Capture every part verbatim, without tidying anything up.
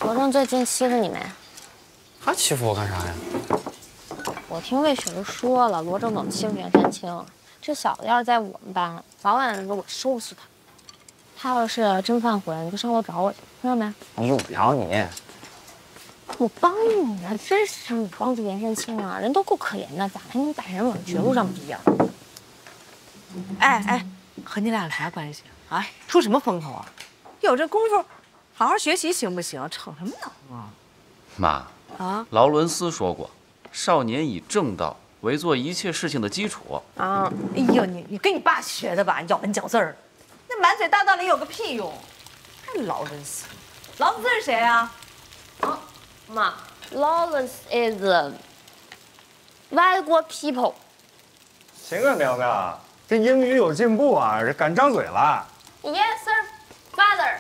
罗正最近欺负你没？ 他欺负我干啥呀？ 我听魏婶说了，罗正总欺负袁山青。这小子要是在我们班，早晚我收拾他。他要是真犯浑，你就上楼找我去，听到没？ 我用不着你。 我帮你啊，真是你帮助袁山青啊，人都够可怜的，咋还能把人往绝路上逼呀？ 哎哎，和你俩有啥关系啊？出什么风头啊？有这功夫，好好学习行不行？逞什么能啊？ 妈啊，劳伦斯说过，少年以正道为做一切事情的基础啊！哎呦，你你跟你爸学的吧？咬文嚼字儿，那满嘴大道理有个屁用？还劳伦斯，劳伦斯是谁啊？ 啊，妈 ，Lawrence is a 外国 people。 行啊，苗苗，这英语有进步啊，这敢张嘴了。 Yes, sir, father。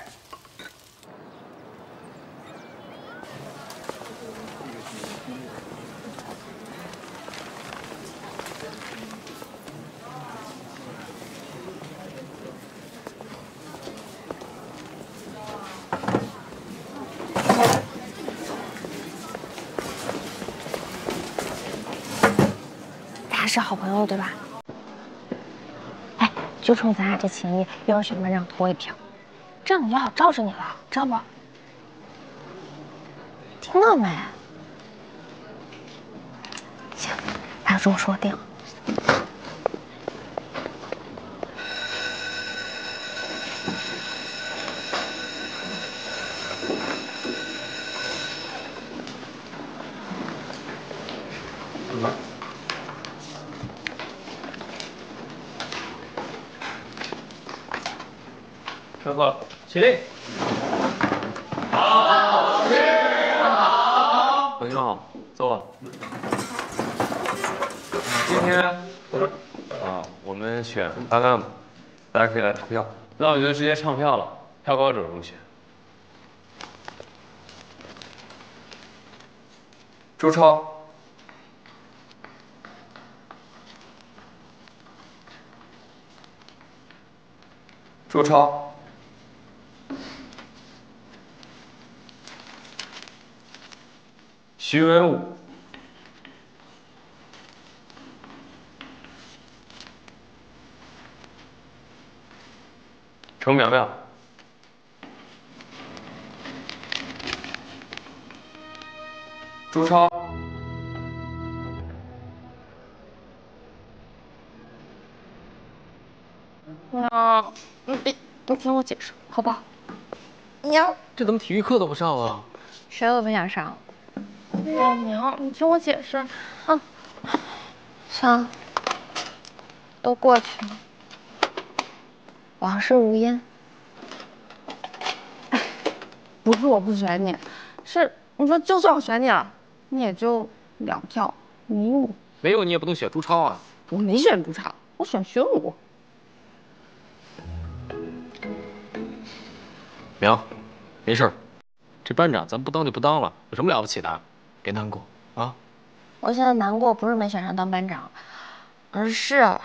是好朋友对吧？哎，就冲咱俩这情谊，又让选班长投我一票，这样我就好罩着你了，知道不？听到没？行，那就这么说定了。 上课，起立。老师好。同学们好，坐吧。今天啊，我们选班干部，大家可以来投票。那我就直接唱票了，票高者荣选。朱超。 朱超，徐文武，程苗苗，朱超， 那你别，你听我解释，好不好？你要这怎么体育课都不上啊？ 谁都不想上。娘，你听我解释啊。算了，都过去了，往事如烟。不是我不选你，是你说就算我选你了，你也就两票，没用。 没有你也不能选朱超啊。 我没选朱超，我选徐文武。 苗，没事儿，这班长咱不当就不当了，有什么了不起的？别难过啊。 我现在难过不是没选上当班长，而是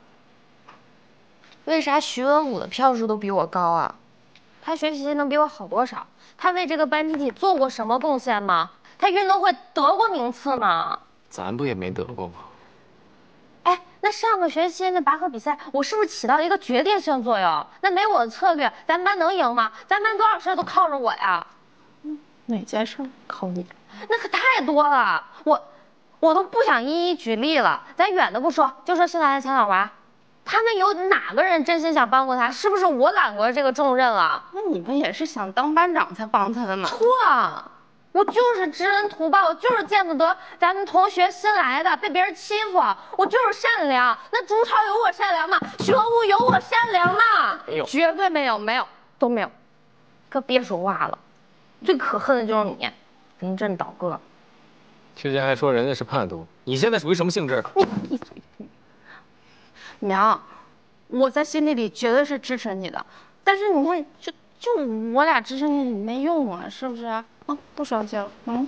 为啥徐文武的票数都比我高啊？他学习能比我好多少？他为这个班集体做过什么贡献吗？他运动会得过名次吗？ 咱不也没得过吗？ 哎，那上个学期那拔河比赛，我是不是起到了一个决定性作用？那没我的策略，咱班能赢吗？咱班多少事都靠着我呀。嗯，哪件事靠你？那可太多了，我我都不想一一举例了。咱远的不说，就说新来的前老娃，他们有哪个人真心想帮过他？是不是我揽过这个重任了？ 那你们也是想当班长才帮他的吗？ 错，我就是知恩图报，我就是见不得咱们同学新来的被别人欺负，我就是善良。那朱超有我善良吗？学武有我善良吗？ 没有， 绝对没有，没有都没有。可别说话了，最可恨的就是你，临阵倒戈。 之前还说人家是叛徒，你现在属于什么性质？ 你闭嘴！ 苗，我在心里里绝对是支持你的，但是你看，就就我俩支持你没用啊，是不是啊？啊，不生气了，嗯。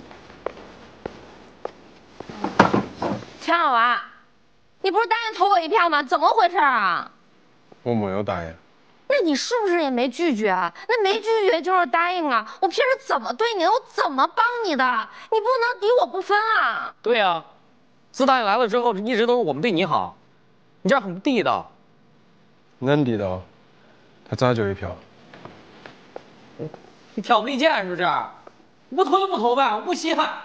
钱老娃，你不是答应投我一票吗？怎么回事啊？ 我没有答应。 那那你是不是也没拒绝啊？那没拒绝就是答应啊！我平时怎么对你的，我怎么帮你的？你不能敌我不分啊！ 对呀、啊，自打你来了之后，一直都是我们对你好，你这样很不地道。 恁地道？他咋就一票？ 你挑拨离间是不是？不投就不投呗，我不稀罕。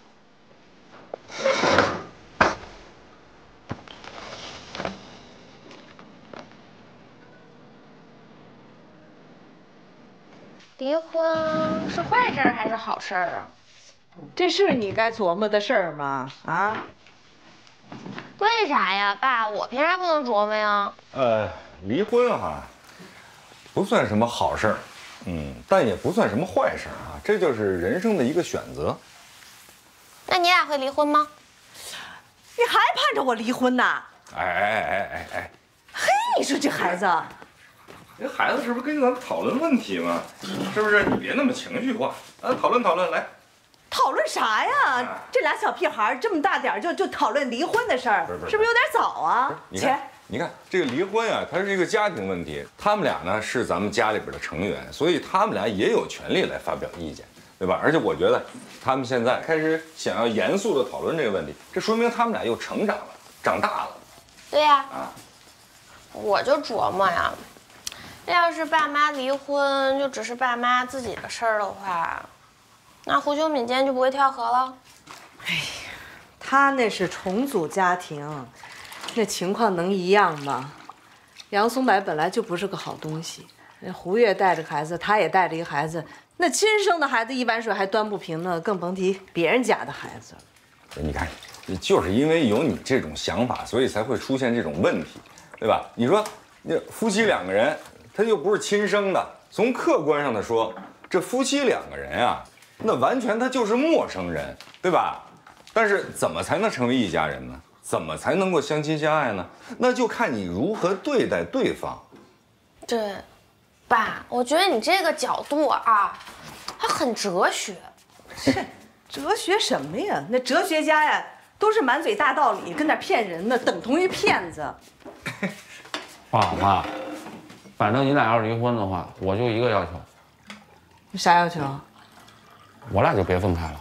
离婚是坏事还是好事啊？ 这是你该琢磨的事儿吗？啊？ 为啥呀，爸？我凭啥不能琢磨呀？ 呃，离婚哈，不算什么好事儿，嗯，但也不算什么坏事啊，这就是人生的一个选择。 那你俩会离婚吗？ 你还盼着我离婚呢？ 哎哎哎哎哎， 嘿，你说这孩子。 这孩子是不是跟咱们讨论问题嘛？是不是？你别那么情绪化啊！讨论讨论，来。 讨论啥呀？这俩小屁孩这么大点就就讨论离婚的事儿，是不是有点早啊？ 你看，你看这个离婚啊，它是一个家庭问题。他们俩呢是咱们家里边的成员，所以他们俩也有权利来发表意见，对吧？而且我觉得他们现在开始想要严肃的讨论这个问题，这说明他们俩又成长了，长大了。 对呀。 啊， 我就琢磨呀。要是爸妈离婚就只是爸妈自己的事儿的话，那胡秋敏今天就不会跳河了。 哎呀，他那是重组家庭，那情况能一样吗？杨松柏本来就不是个好东西，人胡月带着孩子，他也带着一个孩子，那亲生的孩子一碗水还端不平呢，更甭提别人家的孩子。 你看，就是因为有你这种想法，所以才会出现这种问题，对吧？你说，那夫妻两个人。他又不是亲生的，从客观上的说，这夫妻两个人啊，那完全他就是陌生人，对吧？但是怎么才能成为一家人呢？怎么才能够相亲相爱呢？那就看你如何对待对方。 对，爸，我觉得你这个角度啊，还很哲学。 是，哲学什么呀？那哲学家呀，都是满嘴大道理，跟那骗人呢，等同于骗子。 爸妈。反正你俩要是离婚的话，我就一个要求。 你啥要求？ 我俩就别分开了。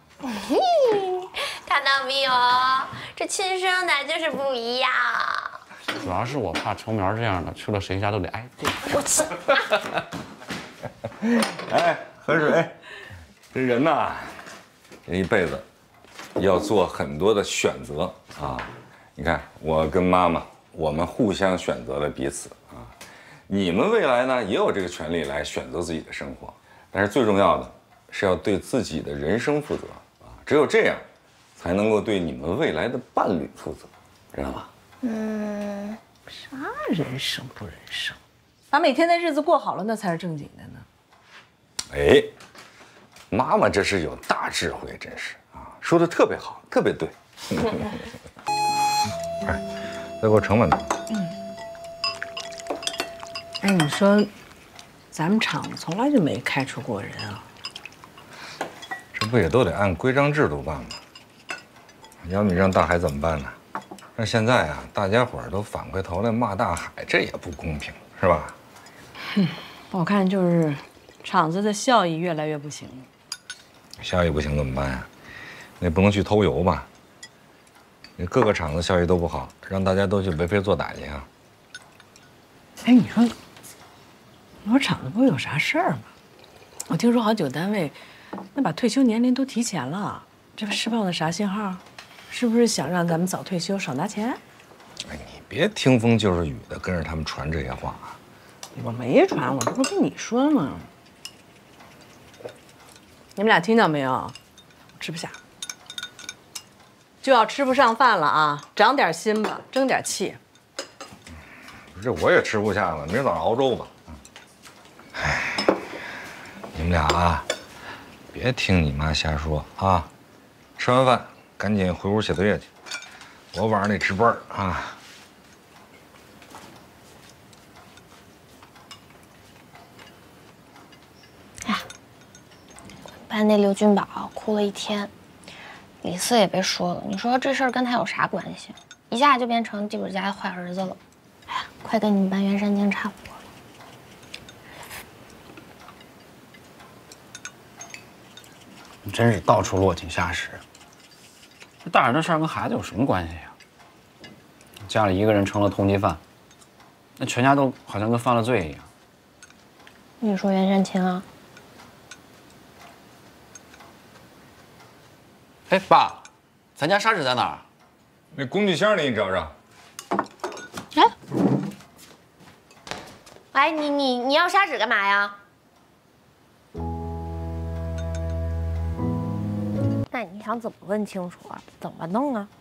看到没有？这亲生的就是不一样。 主要是我怕程苗这样的，去了谁家都得挨揍。 我去。 哎，河水，这人呐，这一辈子要做很多的选择啊。你看，我跟妈妈，我们互相选择了彼此。你们未来呢也有这个权利来选择自己的生活，但是最重要的是要对自己的人生负责啊！只有这样，才能够对你们未来的伴侣负责，知道吗？ 嗯，啥人生不人生，把每天的日子过好了，那才是正经的呢。 哎，妈妈这是有大智慧，真是啊，说的特别好，特别对。哎，再给我盛碗汤。嗯。 哎，你说，咱们厂子从来就没开除过人啊？ 这不也都得按规章制度办吗？要你让大海怎么办呢？那现在啊，大家伙儿都反过头来骂大海，这也不公平，是吧？ 哼，我看就是厂子的效益越来越不行了。 效益不行怎么办呀？那不能去偷油吧？那各个厂子效益都不好，让大家都去为非作歹去啊？ 哎，你说。我说厂子不会有啥事儿吗？我听说好几个单位，那把退休年龄都提前了，这不释放的啥信号？是不是想让咱们早退休少拿钱？ 哎，你别听风就是雨的跟着他们传这些话啊！ 我没传，我这不是跟你说吗？你们俩听到没有？我吃不下，就要吃不上饭了啊！长点心吧，争点气。 这我也吃不下了，明儿早上熬粥吧。哎，你们俩啊，别听你妈瞎说啊！吃完饭赶紧回屋写作业去，我晚上得值班啊。 哎，班那刘俊宝哭了一天，李四也被说了。你说这事儿跟他有啥关系？一下就变成地主家的坏儿子了。哎呀，快跟你们班袁山经差不多了。 真是到处落井下石。这大人的事儿跟孩子有什么关系呀？家里一个人成了通缉犯，那全家都好像跟犯了罪一样。 你说袁山青啊？ 哎，爸，咱家砂纸在哪儿？ 那工具箱里你找找。 哎，哎，你你你要砂纸干嘛呀？那你想怎么问清楚啊？怎么弄啊？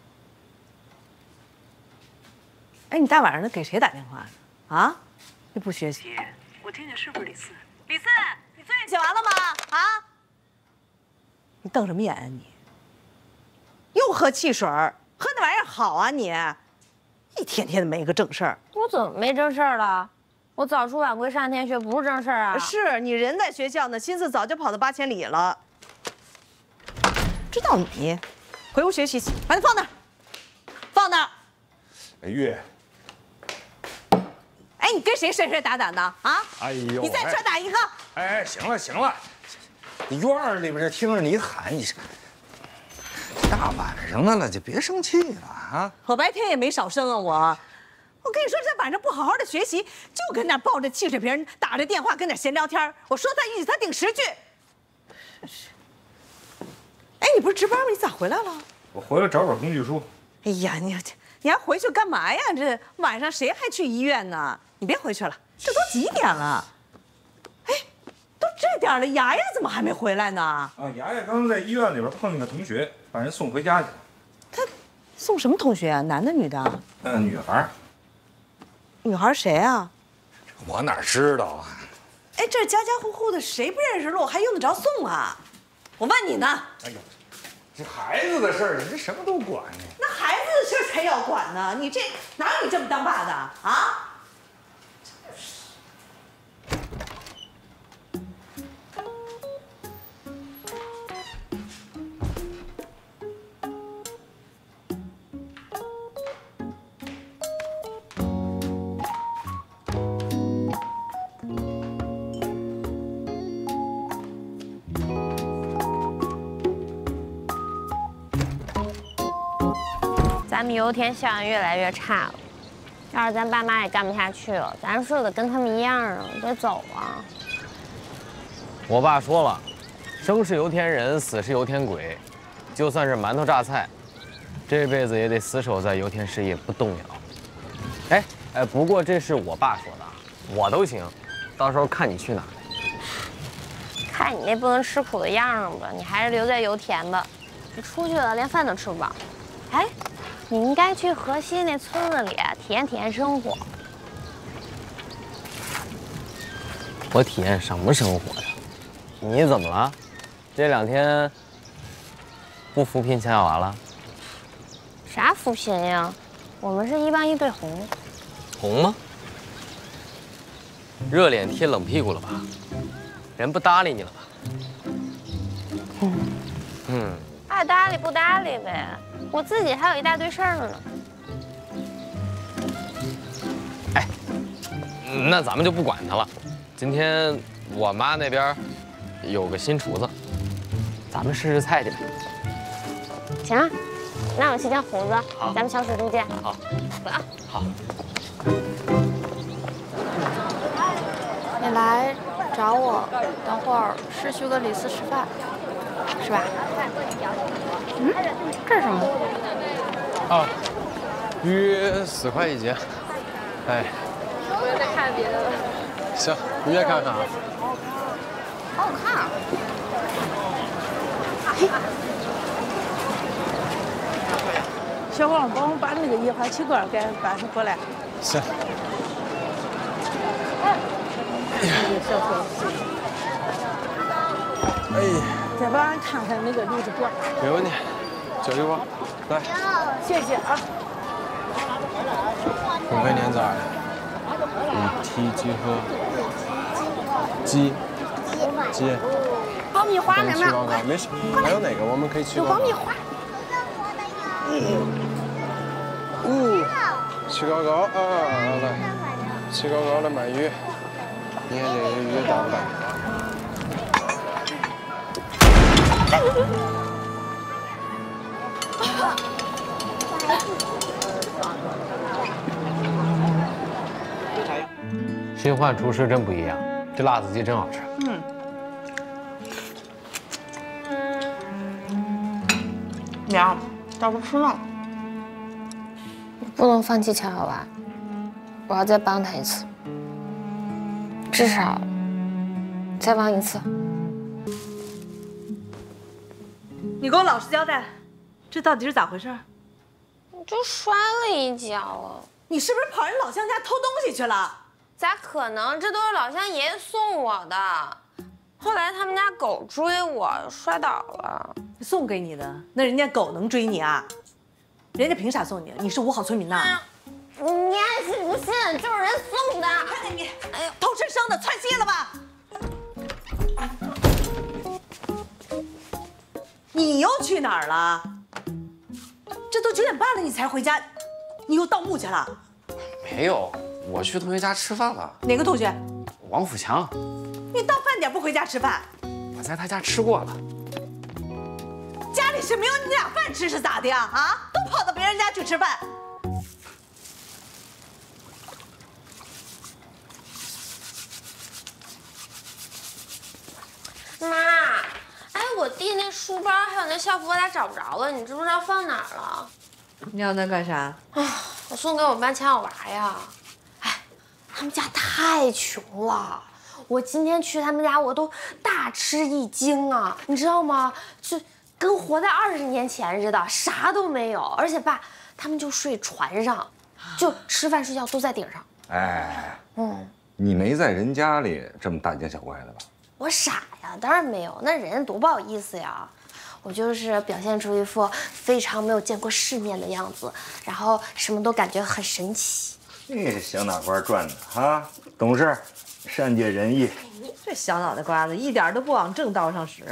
哎，你大晚上的给谁打电话呢？啊？你不学习？我听听是不是李四？李四，你作业写完了吗？啊？你瞪什么眼啊你？又喝汽水，喝那玩意儿好啊你？一天天的没个正事儿。 我怎么没正事儿了？我早出晚归上天学不是正事儿啊？ 是你人在学校呢，心思早就跑到八千里了。知道你，回屋学习去，把它放那儿，放那儿。 哎月， 哎，你跟谁摔摔打打呢？啊？ 哎呦， 你再摔打一个。 哎哎，行了行了，你院儿里边这听着你喊，你大晚上的了，就别生气了啊！ 我白天也没少生啊，我。我跟你说，这晚上不好好的学习，就跟那抱着汽水瓶，打着电话跟那闲聊天。我说他一句，他顶十句。哎，你不是值班吗？你咋回来了？ 我回来找找工具书。 哎呀，你你还回去干嘛呀？这晚上谁还去医院呢？你别回去了，这都几点了？哎，都这点了，牙牙怎么还没回来呢？ 啊，牙牙刚刚在医院里边碰见个同学，把人送回家去了。 他送什么同学啊？男的女的？ 嗯，女孩。 女孩谁啊？ 我哪知道啊？ 哎，这家家户户的，谁不认识路，还用得着送啊？我问你呢。哎呦， 这孩子的事儿，你这什么都管呢？ 那孩子的事才要管呢，你这哪有你这么当爸的啊？ 咱们油田效应越来越差了，要是咱爸妈也干不下去了，咱是得跟他们一样啊，得走啊。 我爸说了，生是油田人，死是油田鬼，就算是馒头榨菜，这辈子也得死守在油田事业不动摇。哎哎，不过这是我爸说的，我都行，到时候看你去哪儿。 看你那不能吃苦的样子，你还是留在油田吧。你出去了连饭都吃不饱。哎。你应该去河西那村子里体验体验生活。 我体验什么生活呀？你怎么了？这两天不扶贫抢小娃了？ 啥扶贫呀？我们是一帮一对红。 红吗？热脸贴冷屁股了吧？人不搭理你了吧？嗯。嗯。 爱搭理不搭理呗。我自己还有一大堆事儿呢。 哎，那咱们就不管他了。今天我妈那边有个新厨子，咱们试试菜去呗。 行啊，那我去叫胡子，咱们小水路见。 好， 走啊。 好。 你来找我，等会儿是去跟李四吃饭，是吧？嗯，这是什么？ 啊，约四块一斤。哎。 我又在看别的了。 行，你也看看啊。 好好看啊！ 小王，帮我把那个液化气罐给搬过来。 行。 哎呀，小伙子。 哎呀。 再帮俺看看那个荔枝果。 没问题，交给我。来。 谢谢啊。 准备年咋的？嗯，提鸡和鸡。鸡。 爆米花没有？没事，还有哪个我们可以去？ 有爆米花。 嗯。起高高啊！来，起高高的鳗鱼，你看这个鱼大不大？ 新换厨师真不一样，这辣子鸡真好吃。 嗯。苗，要不吃呢？ 不能放弃乔小娃，我要再帮他一次，至少再帮一次。 你给我老实交代，这到底是咋回事？ 我就摔了一跤啊！ 你是不是跑人老乡家偷东西去了？ 咋可能？这都是老乡爷爷送我的。后来他们家狗追我，摔倒了。 送给你的，那人家狗能追你啊？人家凭啥送你？你是五好村民呐？哎、 你爱信不信，就是人送的。 看见你，哎呦，偷吃生的，窜稀了吧？你又去哪儿了？这都九点半了，你才回家，你又盗墓去了？ 没有，我去同学家吃饭了。 哪个同学？ 王富强。 你到饭点不回家吃饭？ 我在他家吃过了。 家里是没有你俩饭吃是咋的呀？啊，都跑到别人家去吃饭。 妈，哎，我弟那书包还有那校服我俩找不着了，你知不知道放哪儿了？ 你要那干啥？ 啊，我送给我们班强小娃呀。哎，他们家太穷了。我今天去他们家，我都大吃一惊啊！你知道吗？就跟活在二十年前似的，啥都没有。而且爸，他们就睡船上，就吃饭睡觉都在顶上。 哎， 嗯， 你没在人家里这么大惊小怪的吧？ 我傻呀，当然没有，那人家多不好意思呀。我就是表现出一副非常没有见过世面的样子，然后什么都感觉很神奇。 你这小脑瓜转的啊，懂事。善解人意， 这小脑袋瓜子一点都不往正道上使。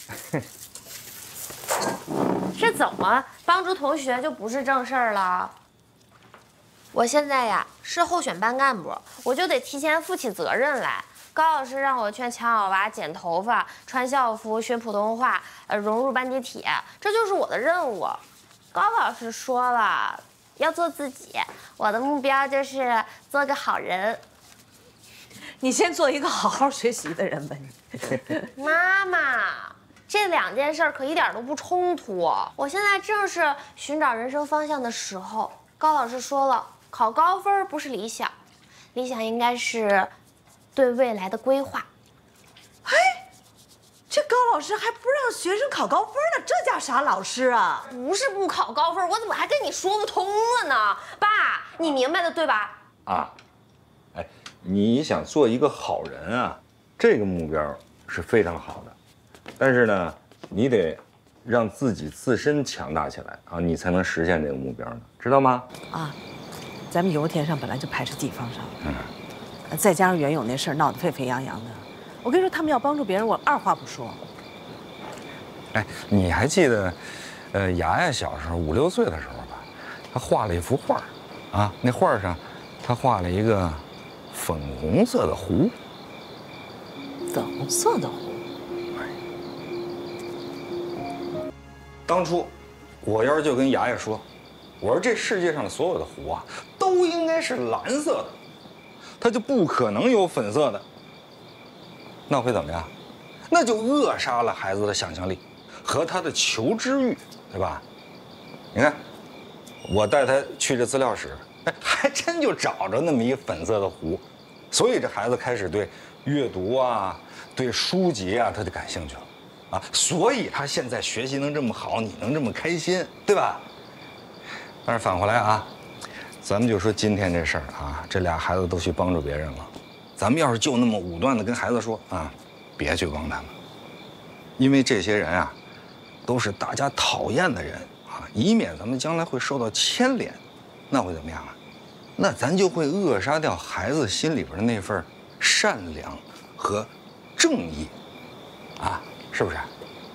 这怎么帮助同学就不是正事儿了？我现在呀是候选班干部，我就得提前负起责任来。高老师让我劝强小娃剪头发、穿校服、学普通话，呃，融入班集体，这就是我的任务。高老师说了，要做自己，我的目标就是做个好人。 你先做一个好好学习的人吧， 你。妈妈，这两件事可一点都不冲突。我现在正是寻找人生方向的时候。高老师说了，考高分不是理想，理想应该是对未来的规划。 哎，这高老师还不让学生考高分呢，这叫啥老师啊？ 不是不考高分，我怎么还跟你说不通了呢？爸，你明白的对吧？ 啊。你想做一个好人啊，这个目标是非常好的，但是呢，你得让自己自身强大起来啊，你才能实现这个目标呢，知道吗？ 啊，咱们油田上本来就排斥地方上，嗯，再加上袁勇那事儿闹得沸沸扬扬的，我跟你说，他们要帮助别人，我二话不说。 哎，你还记得，呃，雅雅小时候五六岁的时候吧，她画了一幅画，啊，那画上，她画了一个。粉红色的湖， 粉红色的湖。 当初，我要是就跟雅雅说，我说这世界上的所有的湖啊，都应该是蓝色的，它就不可能有粉色的。那会怎么样？那就扼杀了孩子的想象力和他的求知欲，对吧？你看，我带他去这资料室。哎，还真就找着那么一粉色的湖，所以这孩子开始对阅读啊、对书籍啊，他就感兴趣了，啊，所以他现在学习能这么好，你能这么开心，对吧？但是反过来啊，咱们就说今天这事儿啊，这俩孩子都去帮助别人了，咱们要是就那么武断的跟孩子说啊，别去帮他们，因为这些人啊，都是大家讨厌的人啊，以免咱们将来会受到牵连。那会怎么样啊？那咱就会扼杀掉孩子心里边的那份善良和正义，啊，是不是？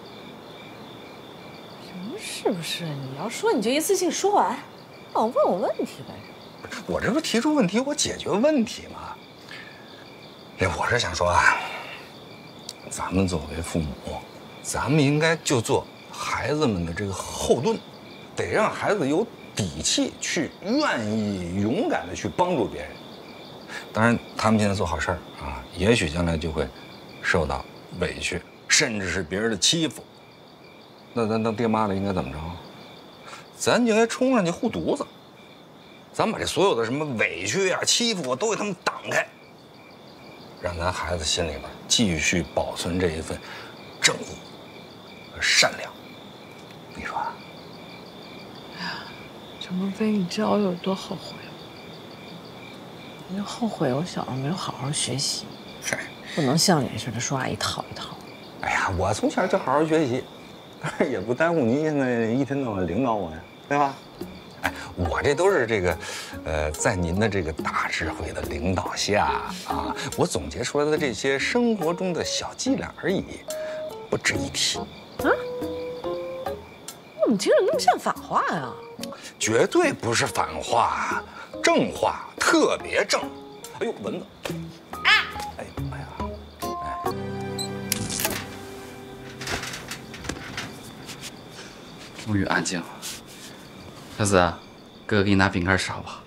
什么是不是？你要说你就一次性说完，老问我问题呗。 我这不提出问题，我解决问题吗？哎，我是想说啊，咱们作为父母， 咱们应该就做孩子们的这个后盾，得让孩子有底气去愿意勇敢的去帮助别人。当然，他们现在做好事儿啊，也许将来就会受到委屈，甚至是别人的欺负。那咱当爹妈的应该怎么着？咱就应该冲上去护犊子，咱把这所有的什么委屈啊、欺负啊，都给他们挡开，让咱孩子心里边继续保存这一份正义和善良。你说啊？ 哎呀，陈鹏飞，你知道我有多后悔吗？我就后悔我小时候没有好好学习，不能像你似的说话一套一套。 哎呀，我从小就好好学习，但是也不耽误您现在一天到晚领导我呀，对吧？哎，我这都是这个，呃，在您的这个大智慧的领导下啊，我总结出来的这些生活中的小伎俩而已，不值一提。 啊？我怎么听着那么像反话呀？ 绝对不是反话，正话，特别正。哎呦，蚊子！啊！哎哎呀！哎。 终于安静了。小子，哥哥给你拿饼干吃好不好？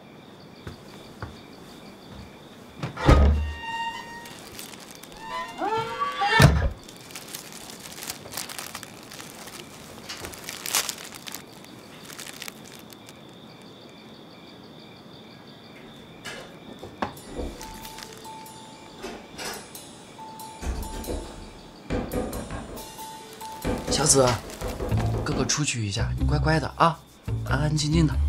小子，哥哥出去一下，你乖乖的啊，安安静静的。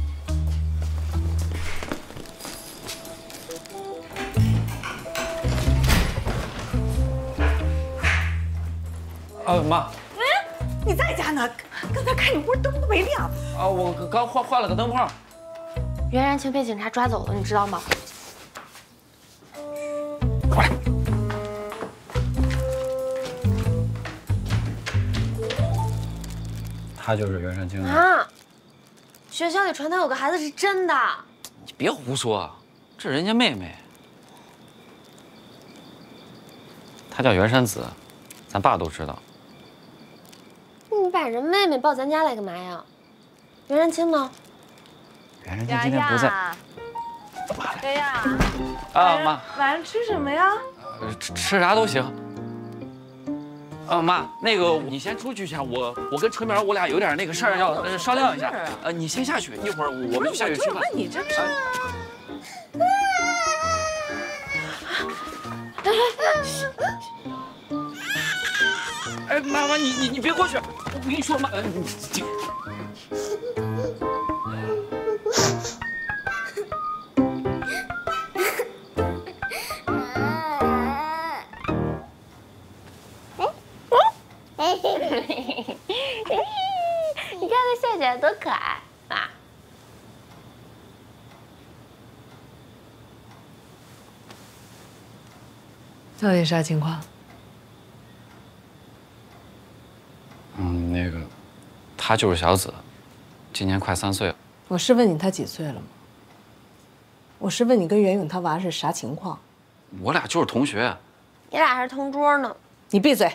啊妈！ 哎，你在家呢？刚才看你屋灯都没亮。 啊，我刚换换了个灯泡。 袁然清被警察抓走了，你知道吗？ 过来。 他就是袁山清啊！学校里传他有个孩子是真的。 你别胡说，这人家妹妹。她叫袁山子，咱爸都知道。 你把人妹妹抱咱家来干嘛呀？袁然清呢？ 袁山清今天不在。 丫丫。 啊妈， 晚上吃什么呀？ 呃，吃吃啥都行。啊妈，那个你先出去一下，我我跟春苗我俩有点那个事儿要呃商量一下。呃，你先下去，一会儿我们就下去吃饭。 问你这是？ 哎，妈妈，你你你别过去！我跟你说，妈，呃，你这。 你看他笑起来多可爱啊！ 到底啥情况？ 嗯，那个，他就是小子，今年快三岁了。 我是问你他几岁了吗？我是问你跟袁勇他娃是啥情况？ 我俩就是同学。 你俩还是同桌呢。 你闭嘴！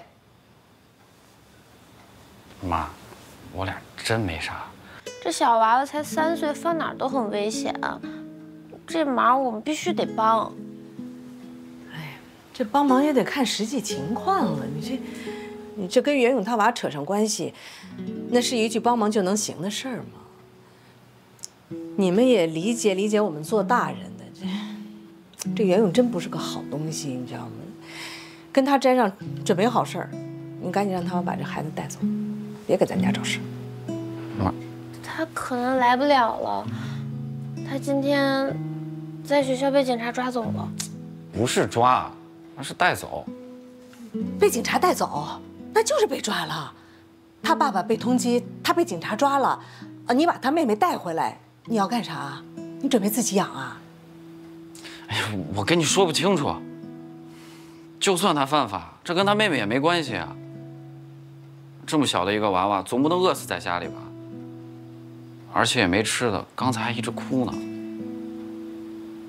妈，我俩真没啥。 这小娃娃才三岁，放哪儿都很危险，这忙我们必须得帮。 哎呀，这帮忙也得看实际情况啊！你这，你这跟袁勇他娃扯上关系，那是一句帮忙就能行的事儿吗？你们也理解理解我们做大人的，这这袁勇真不是个好东西，你知道吗？跟他沾上准没好事儿，你赶紧让他们把这孩子带走，别给咱家找事。 妈， 他可能来不了了，他今天在学校被警察抓走了。 不是抓，而是带走。 被警察带走，那就是被抓了。他爸爸被通缉，他被警察抓了，啊，你把他妹妹带回来，你要干啥？你准备自己养啊？ 哎呀，我跟你说不清楚。就算他犯法，这跟他妹妹也没关系啊。这么小的一个娃娃，总不能饿死在家里吧？而且也没吃的，刚才还一直哭呢。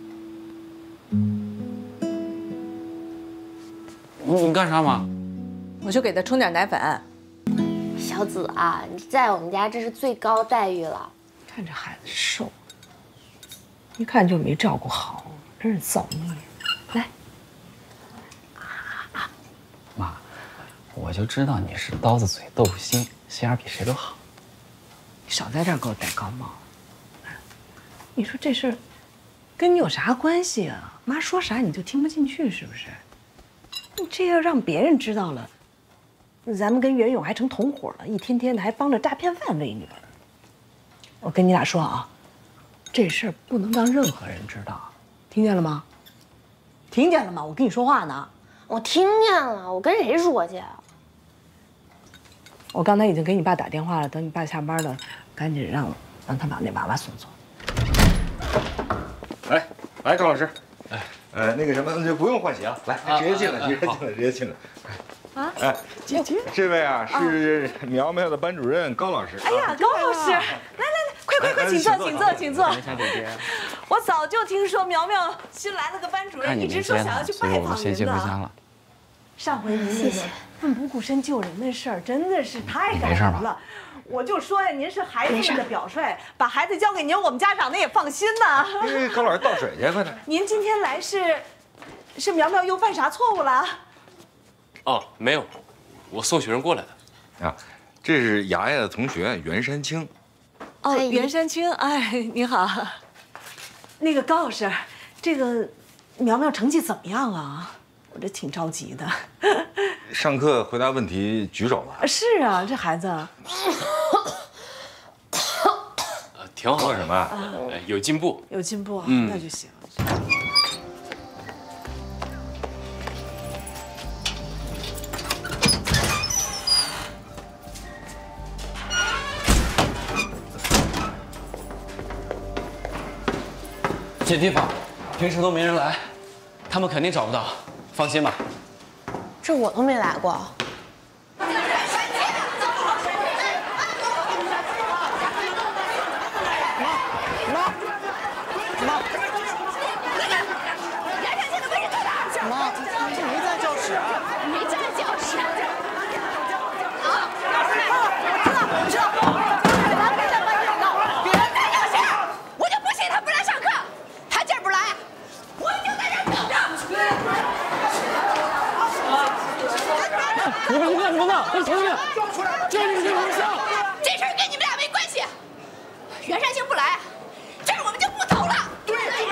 你你干啥妈？ 我就给他冲点奶粉。 小紫啊，你在我们家这是最高待遇了。 看这孩子瘦，一看就没照顾好，真是造孽。来， 妈，我就知道你是刀子嘴豆腐心，心眼比谁都好。 你少在这儿给我戴高帽。你说这事儿跟你有啥关系啊？妈说啥你就听不进去是不是？你这要让别人知道了，咱们跟袁勇还成同伙了，一天天的还帮着诈骗犯为女。我跟你俩说啊，这事儿不能让任何人知道，听见了吗？听见了吗？我跟你说话呢。 我听见了，我跟谁说去啊？ 我刚才已经给你爸打电话了，等你爸下班了，赶紧让让他把那娃娃送走。 来来，高老师，哎，呃，那个什么，就不用换鞋了，来，直接进来，直接进来，直接进来。啊，哎，姐姐，这位啊是苗苗的班主任高老师。 哎呀，高老师，来来来，快快快，请坐，请坐，请坐。 小姐姐， 我早就听说苗苗新来了个班主任，一直说想要去拜访您的。 我先接回家了。 上回您那个奋不顾身救人的事儿，真的是太感人了。我就说呀，您是孩子们的表率，把孩子交给您，我们家长那也放心呐。 哎，高老师倒水去，快点。 您今天来是，是苗苗又犯啥错误了？ 哦，没有，我送学生过来的。 啊，这是牙牙的同学袁山青。 哦，袁山青，哎，你好。那个高老师，这个苗苗成绩怎么样啊？我这挺着急的。 上课回答问题举手了。 是啊，这孩子。 呃，挺好。 说什么？ 呃，有进步。 有进步， 嗯， 那就行。 这地方平时都没人来，他们肯定找不到，放心吧。 这我都没来过。 妈，这没在教室， 没在教室。 啊！我知道，我知道。咱别在班上闹，别在教室，我就不信他不来上课。他今儿不来，我就在这等着。 你们是干什么的？我同学，这是这学校。 这事儿跟你们俩没关系。袁山青不来，这儿我们就不走了。对。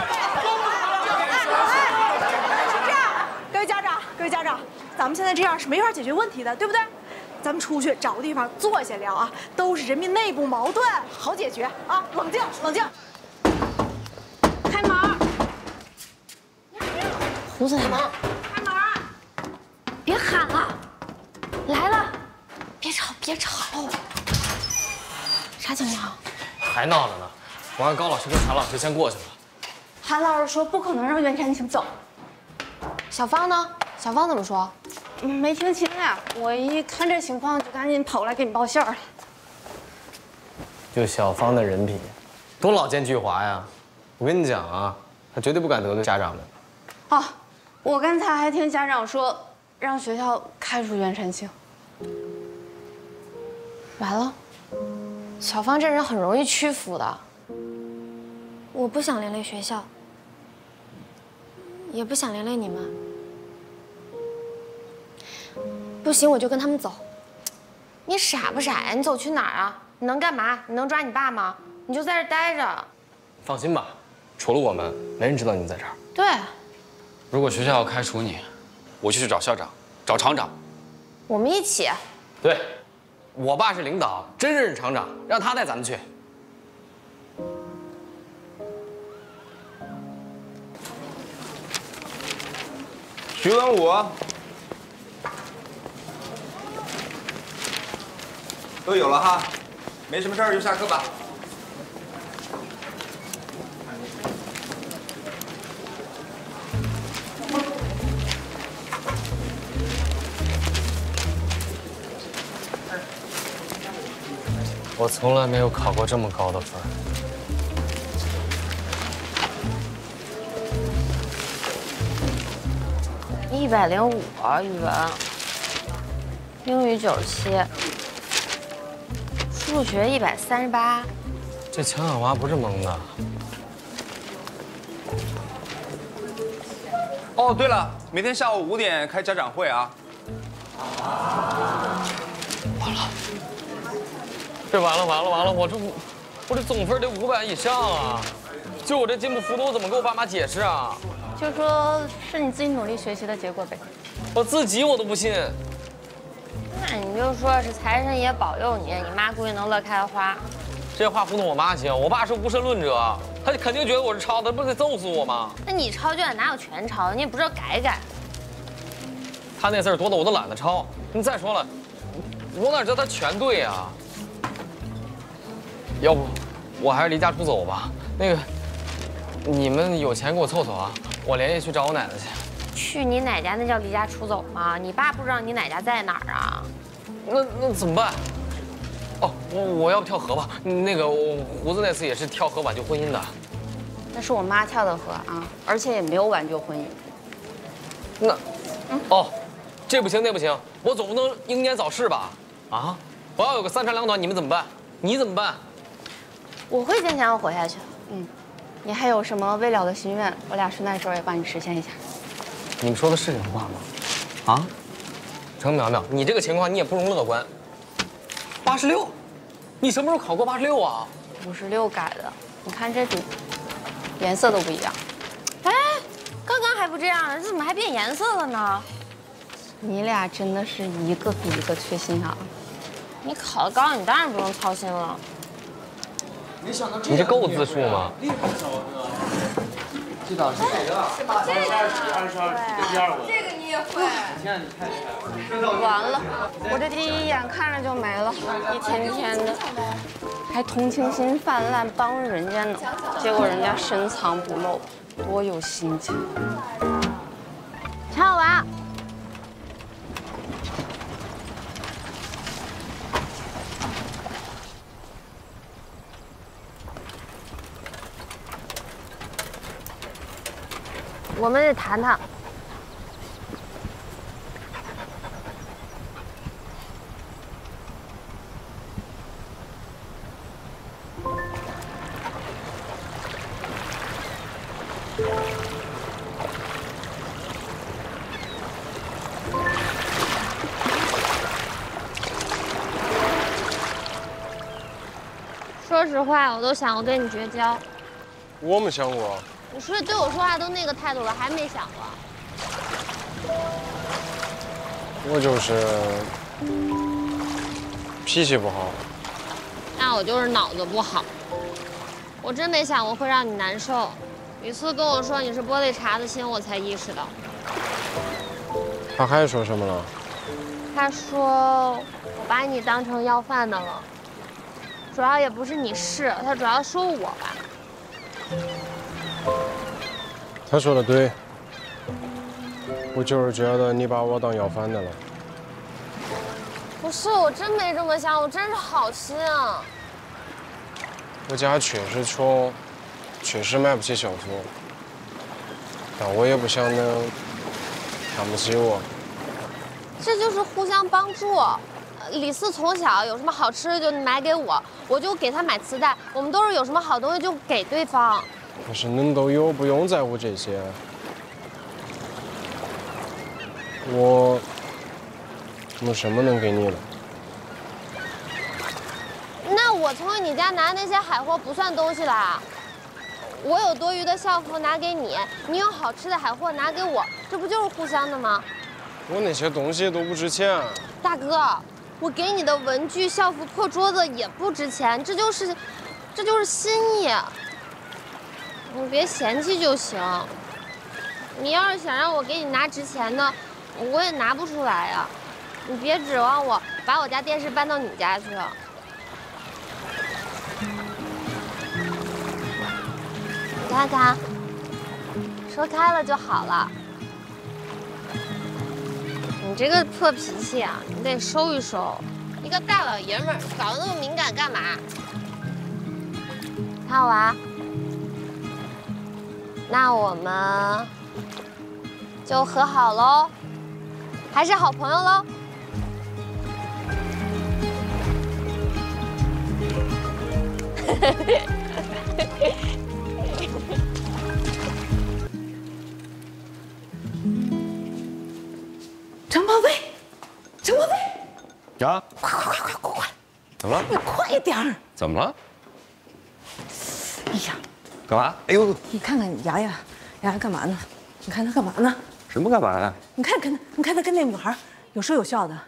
各位家长，各位家长，咱们现在这样是没法解决问题的，对不对？咱们出去找个地方坐下聊啊，都是人民内部矛盾，好解决啊！冷静，冷静。开门。 胡子他们， 开门。 别喊了，来了，别吵，别吵。啥情况？ 还闹着呢，我让高老师跟韩老师先过去了。 韩老师说不可能让袁山青走。小芳呢？小芳怎么说？ 没听清呀，我一看这情况就赶紧跑过来给你报信儿了。 就小芳的人品，多老奸巨猾呀！我跟你讲啊，她绝对不敢得罪家长们。 哦，我刚才还听家长说，让学校开除袁山青。 完了，小芳这人很容易屈服的。 我不想连累学校，也不想连累你们。 不行，我就跟他们走。你傻不傻呀？你走去哪儿啊？你能干嘛？你能抓你爸吗？你就在这待着。 放心吧，除了我们，没人知道你们在这儿。 对。 如果学校要开除你，我就去找校长，找厂长。 我们一起。 对，我爸是领导，真认识厂长，让他带咱们去。 徐文武， 都有了哈，没什么事儿就下课吧。 我从来没有考过这么高的分。 一百零五啊，语文。 英语九十七，数学一百三十八。 这强小娃不是蒙的。 哦，对了，每天下午五点开家长会啊。 完了，这完了完了完了，我这我这总分得五百以上啊！就我这进步幅度，我怎么跟我爸妈解释啊？ 就说是你自己努力学习的结果呗。 我自己我都不信。 那你就说是财神爷保佑你，你妈估计能乐开花。 这话糊弄我妈行，我爸是无神论者，他肯定觉得我是抄的，不是得揍死我吗？ 那你抄卷哪有全抄？你也不知道改改。 他那字儿多的我都懒得抄。你再说了，我哪知道他全对啊？要不，我还是离家出走吧。那个，你们有钱给我凑凑啊，我连夜去找我奶奶去。 去你奶家那叫离家出走吗？你爸不知道你奶家在哪儿啊？ 那那怎么办？哦，我我要不跳河吧？那个我胡子那次也是跳河挽救婚姻的。 那是我妈跳的河啊，而且也没有挽救婚姻。 那，嗯、哦，这不行那不行，我总不能英年早逝吧？啊，我要有个三长两短，你们怎么办？你怎么办？ 我会坚强活下去。嗯，你还有什么未了的心愿？我俩顺带手也帮你实现一下。 你们说的是这话吗？啊，程苗苗，你这个情况你也不容乐观。八十六，你什么时候考过八十六啊？ 五十六改的，你看这笔，颜色都不一样。哎，刚刚还不这样，这怎么还变颜色了呢？你俩真的是一个比一个缺心眼啊！你考得高，你当然不用操心了。 你这够自述吗？ 这道是这个，二十二题，二十二题，这第二个。 这个你也会？ 天啊，你太厉害了！完了，我这第一眼看着就没了，一天天的，还同情心泛滥帮着人家呢，结果人家深藏不露，多有心机。陈小娃。我们得谈谈。说实话，我都想过跟你绝交。 我没想过。 你说对我说话都那个态度了，还没想过？ 我就是脾气不好。 那我就是脑子不好。我真没想过会让你难受。雨思跟我说你是玻璃碴子心，我才意识到。 他还说什么了？ 他说我把你当成要饭的了。主要也不是你是，他主要说我吧。 他说的对，我就是觉得你把我当要饭的了。 不是，我真没这么想，我真是好心啊。 我家确实穷，确实买不起校服，但我也不想能看不起我。 这就是互相帮助。李四从小有什么好吃的就买给我，我就给他买磁带。我们都是有什么好东西就给对方。 可是恁都有，不用在乎这些。我没什么能给你的。 那我从你家拿那些海货不算东西啦。我有多余的校服拿给你，你有好吃的海货拿给我，这不就是互相的吗？ 我那些东西都不值钱。 大哥，我给你的文具、校服、破桌子也不值钱，这就是，这就是心意。你别嫌弃就行。你要是想让我给你拿值钱的，我也拿不出来呀。你别指望我把我家电视搬到你家去。你看看，说开了就好了。你这个破脾气啊，你得收一收。一个大老爷们儿搞得那么敏感干嘛？看我啊。那我们就和好喽，还是好朋友喽。 陈鹏飞，陈鹏飞， 啊！ 快快快快快快！ 怎么了？ 你快点儿！ 怎么了？ 哎呀， 干嘛？哎呦， 你看看你牙牙，牙牙干嘛呢？你看他干嘛呢？ 什么干嘛呀？ 你看跟你看他跟那女孩有说有笑的。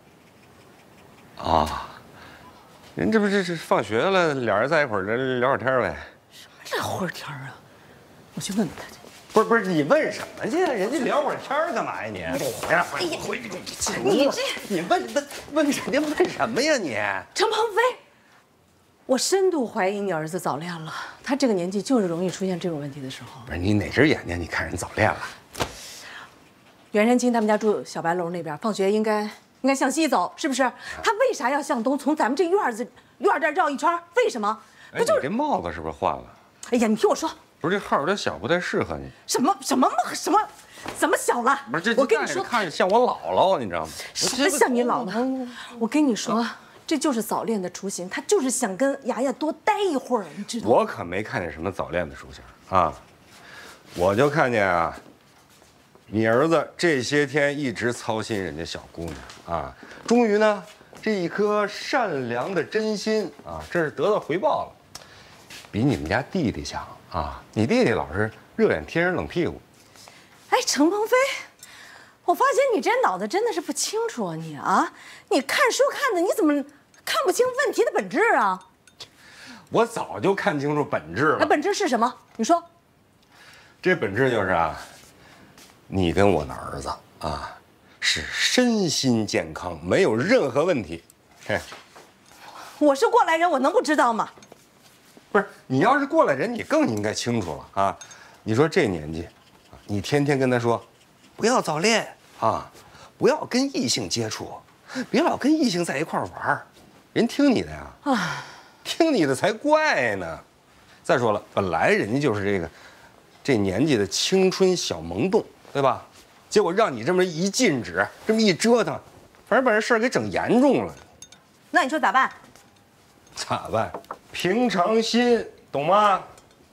啊，人这不是是放学了，俩人在一块儿，这聊会儿天呗。 什么聊会儿天啊？我去问问他去。 不是不是，你问什么去？人家聊会儿天干嘛呀你？哎呀， 哎呀， 回去你这你问问问什么问什么呀你？ 陈鹏飞，我深度怀疑你儿子早恋了。他这个年纪就是容易出现这种问题的时候。 不是你哪只眼睛你看人早恋了？ 袁山青他们家住小白楼那边，放学应该应该向西走，是不是？他为啥要向东，从咱们这院子院这儿绕一圈？为什么？ 不就是你这帽子是不是换了？ 哎呀，你听我说， 不是这号有点小，不太适合你。 什么什么什么怎么小了？ 不是这， 我跟你说， 看着像我姥姥，你知道吗？ 什么像你姥姥？我跟你说，这就是早恋的雏形，他就是想跟牙牙多待一会儿，你知道吗？ 我可没看见什么早恋的雏形啊，我就看见啊。你儿子这些天一直操心人家小姑娘啊，终于呢，这一颗善良的真心啊，这是得到回报了，比你们家弟弟强啊！你弟弟老是热脸贴人冷屁股。 哎，陈鹏飞，我发现你这脑子真的是不清楚啊，你啊，你看书看的，你怎么看不清问题的本质啊？ 我早就看清楚本质了。 那本质是什么？你说。 这本质就是啊。你跟我的儿子啊，是身心健康，没有任何问题。嘿， 我是过来人，我能不知道吗？ 不是，你要是过来人，你更应该清楚了啊！你说这年纪，你天天跟他说，不要早恋啊，不要跟异性接触，别老跟异性在一块玩，人听你的呀？啊，听你的才怪呢。再说了，本来人家就是这个这年纪的青春小萌动。对吧？结果让你这么一禁止，这么一折腾，反正把这事儿给整严重了。 那你说咋办？ 咋办？平常心，懂吗？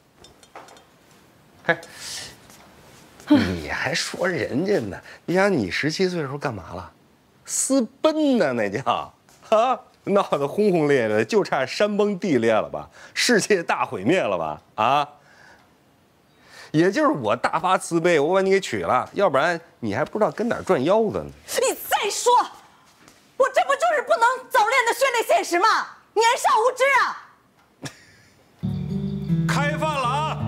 嘿，你还说人家呢？你想你十七岁的时候干嘛了？私奔呢，那叫啊，闹得轰轰烈烈的，就差山崩地裂了吧？世界大毁灭了吧？啊！也就是我大发慈悲，我把你给娶了，要不然你还不知道跟哪儿转腰子呢。 你再说，我这不就是不能早恋的血泪现实吗？年少无知啊！ 开饭了啊！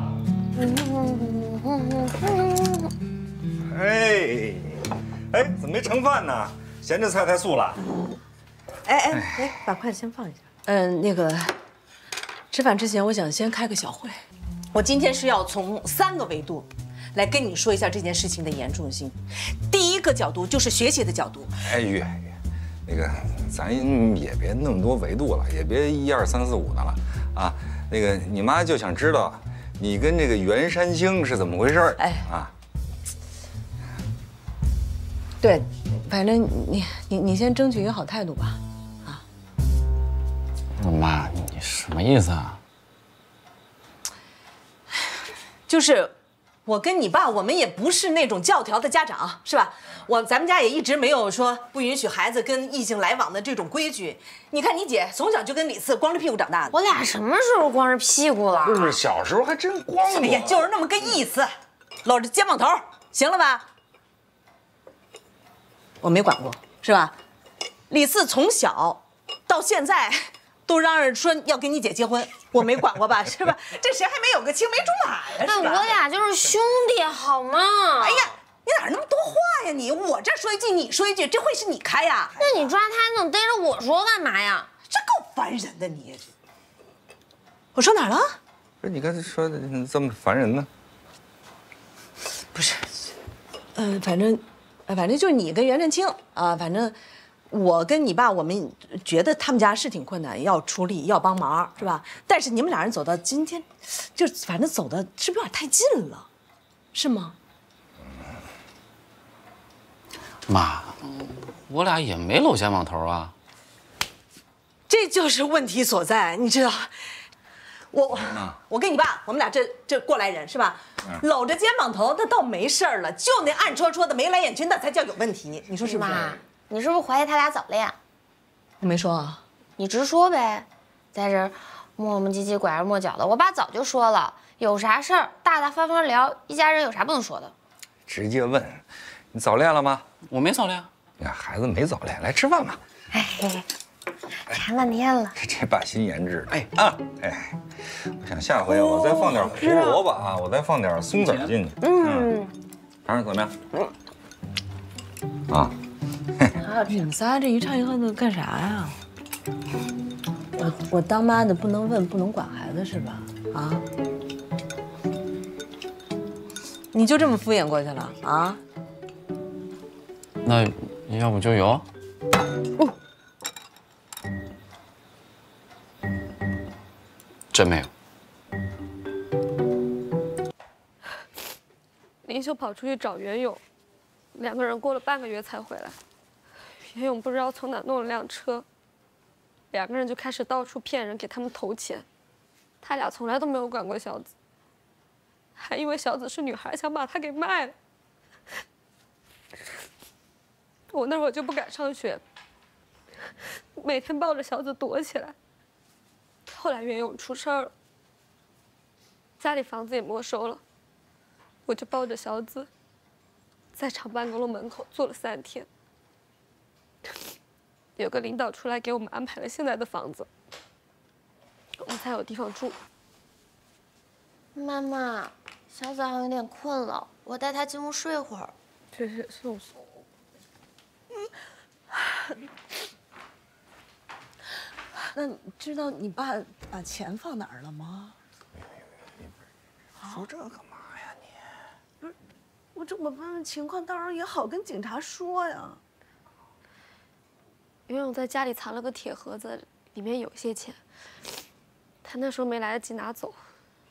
哎，哎，怎么没盛饭呢？嫌这菜太素了。 哎哎哎，把筷子先放一下。嗯，那个，吃饭之前我想先开个小会。我今天是要从三个维度来跟你说一下这件事情的严重性。第一个角度就是学习的角度。 哎月，那个咱也别那么多维度了，也别一二三四五的了啊。那个你妈就想知道你跟这个袁山青是怎么回事。哎啊， 对，反正你你你先争取一个好态度吧。啊， 妈，你什么意思啊？ 就是，我跟你爸，我们也不是那种教条的家长，是吧？我咱们家也一直没有说不允许孩子跟异性来往的这种规矩。你看你姐从小就跟李四光着屁股长大的， 我俩什么时候光着屁股了？ 不是，小时候还真光过。 哎呀，就是那么个意思，搂着肩膀头，行了吧？我没管过，是吧？李四从小到现在。都嚷嚷说要跟你姐结婚，我没管过吧，是吧？这谁还没有个青梅竹马呀？ 那我俩就是兄弟，好吗？ 哎呀，你哪那么多话呀你？我这说一句，你说一句，这会是你开呀？ 那你抓他，总逮着我说干嘛呀？ 这够烦人的你！我说哪儿了？ 不是你刚才说的这么烦人呢？ 不是，呃，反正，呃，反正就是你跟袁振清啊，反正。我跟你爸，我们觉得他们家是挺困难，要出力，要帮忙，是吧？但是你们俩人走到今天，就反正走的是不是有点太近了，是吗？ 妈，我俩也没搂肩膀头啊。 这就是问题所在，你知道？ 我我跟你爸，我们俩这这过来人是吧？搂着肩膀头，那倒没事儿了，就那暗戳戳的、眉来眼去，那才叫有问题。你说是不是？ 妈，你是不是怀疑他俩早恋？ 我没说啊。 你直说呗，在这儿磨磨唧唧、拐弯抹角的。我爸早就说了，有啥事儿大大方方聊，一家人有啥不能说的？ 直接问，你早恋了吗？ 我没早恋。 你看孩子没早恋，来吃饭吧。 哎嘿嘿。馋半天了， 这这把心研制。哎啊，哎，我想下回我再放点胡萝卜啊，我再放点松子进去。嗯，尝尝怎么样？嗯。啊。 你们仨这一唱一和的干啥呀？我我当妈的不能问，不能管孩子是吧？啊？ 你就这么敷衍过去了啊？ 那要不就有？ 嗯。 真没有。 林秀跑出去找袁勇，两个人过了半个月才回来。袁勇不知道从哪弄了辆车，两个人就开始到处骗人，给他们投钱。他俩从来都没有管过小子，还以为小子是女孩，想把她给卖了。我那会儿就不敢上学，每天抱着小子躲起来。后来袁勇出事儿了，家里房子也没收了，我就抱着小子，在厂办公楼门口坐了三天。有个领导出来给我们安排了现在的房子，我们才有地方住。 妈妈，小子好像有点困了，我带他进屋睡会儿。 这是送送。 那你知道你爸把钱放哪儿了吗？ 说这干嘛呀你？ 不是，我这我问问情况，到时候也好跟警察说呀。 袁勇在家里藏了个铁盒子，里面有些钱，他那时候没来得及拿走。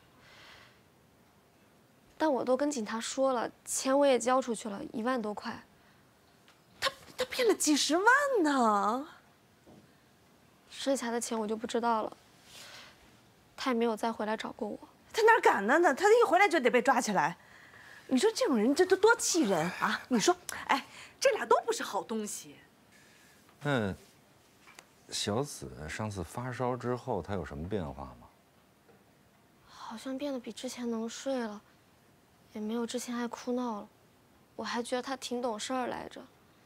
但我都跟警察说了，钱我也交出去了，一万多块。 他他骗了几十万呢。 剩下的钱我就不知道了，他也没有再回来找过我。 他哪敢呢？呢，他一回来就得被抓起来。你说这种人这都多气人啊！你说，哎，这俩都不是好东西。 那小紫上次发烧之后，她有什么变化吗？ 好像变得比之前能睡了，也没有之前爱哭闹了。我还觉得他挺懂事儿来着。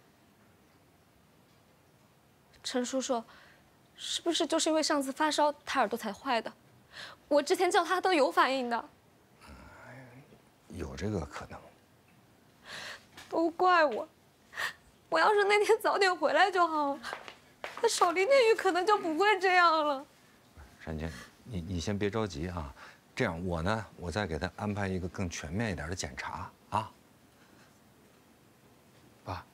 陈叔叔，是不是就是因为上次发烧，他耳朵才坏的？我之前叫他都有反应的。 有这个可能。 都怪我，我要是那天早点回来就好了，那守林那玉可能就不会这样了。 姗婕，你你先别着急啊，这样我呢，我再给他安排一个更全面一点的检查啊。 爸，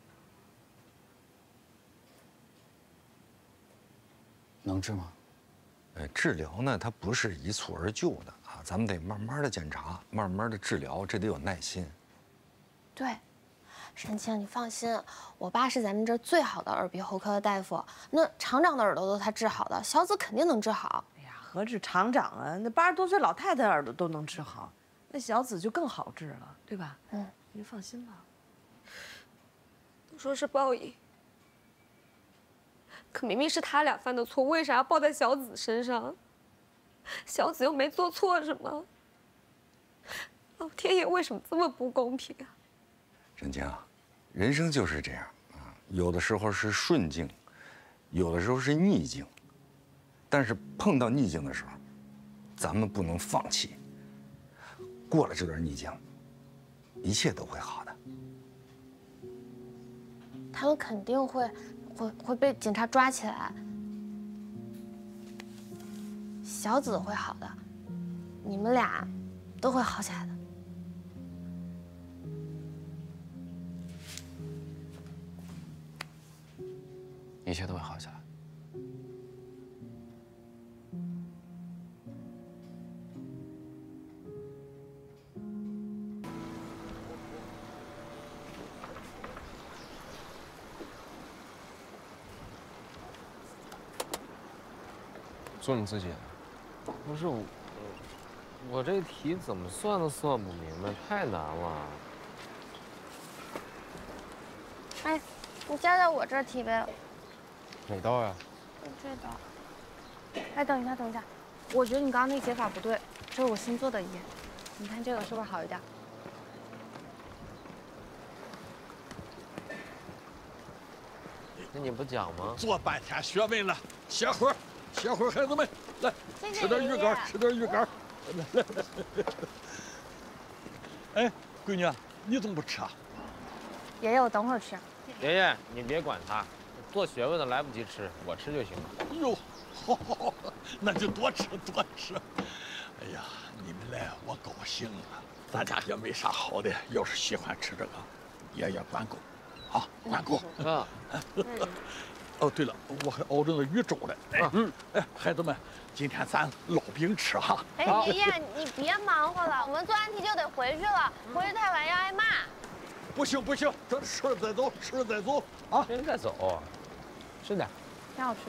能治吗？ 呃，治疗呢，它不是一蹴而就的啊，咱们得慢慢的检查，慢慢的治疗，这得有耐心。 对，沈清，你放心，我爸是咱们这儿最好的耳鼻喉科的大夫，那厂长的耳朵都他治好的，小紫肯定能治好。 哎呀，何止厂长啊，那八十多岁老太太耳朵都能治好，那小紫就更好治了，对吧？嗯，你就放心吧。 都说是报应。可明明是他俩犯的错，为啥要报在小紫身上？小紫又没做错什么，老天爷为什么这么不公平啊？ 沈清啊，人生就是这样啊，有的时候是顺境，有的时候是逆境，但是碰到逆境的时候，咱们不能放弃。过了这段逆境，一切都会好的。 他们肯定会。会会被警察抓起来，小紫会好的，你们俩都会好起来的。 一切都会好起来。 做你自己的。 不是我， 我这题怎么算都算不明白，太难了。 哎，你加在我这儿题呗。 哪道呀？ 这道。哎，等一下，等一下，我觉得你刚刚那解法不对，这是我新做的题。你看这个是不是好一点？ 那你不讲吗？ 做半天学问了，歇会儿，歇会儿，孩子们，来吃点鱼干，吃点鱼干。来来来。哎，闺女，你怎么不吃啊？ 爷爷，我等会儿吃。 爷爷，你别管他，做学问的来不及吃，我吃就行了。 哟，好，好，好，那就多吃多吃。哎呀，你们来我高兴了。咱家也没啥好的，要是喜欢吃这个，爷爷管够，啊，管够。啊。哦，对了，我还熬着那鱼粥呢。哎，嗯，哎，孩子们，今天咱烙饼吃哈。 哎，爷爷，你别忙活了，我们做完题就得回去了，回去太晚要挨骂。 不行不行，等吃了再走，吃了再走啊！ 吃了再走，吃点。 挺好吃。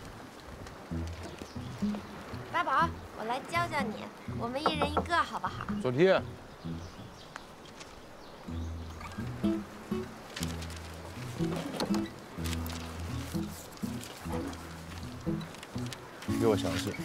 八宝，我来教教你，我们一人一个，好不好？ 做题。 给我详细。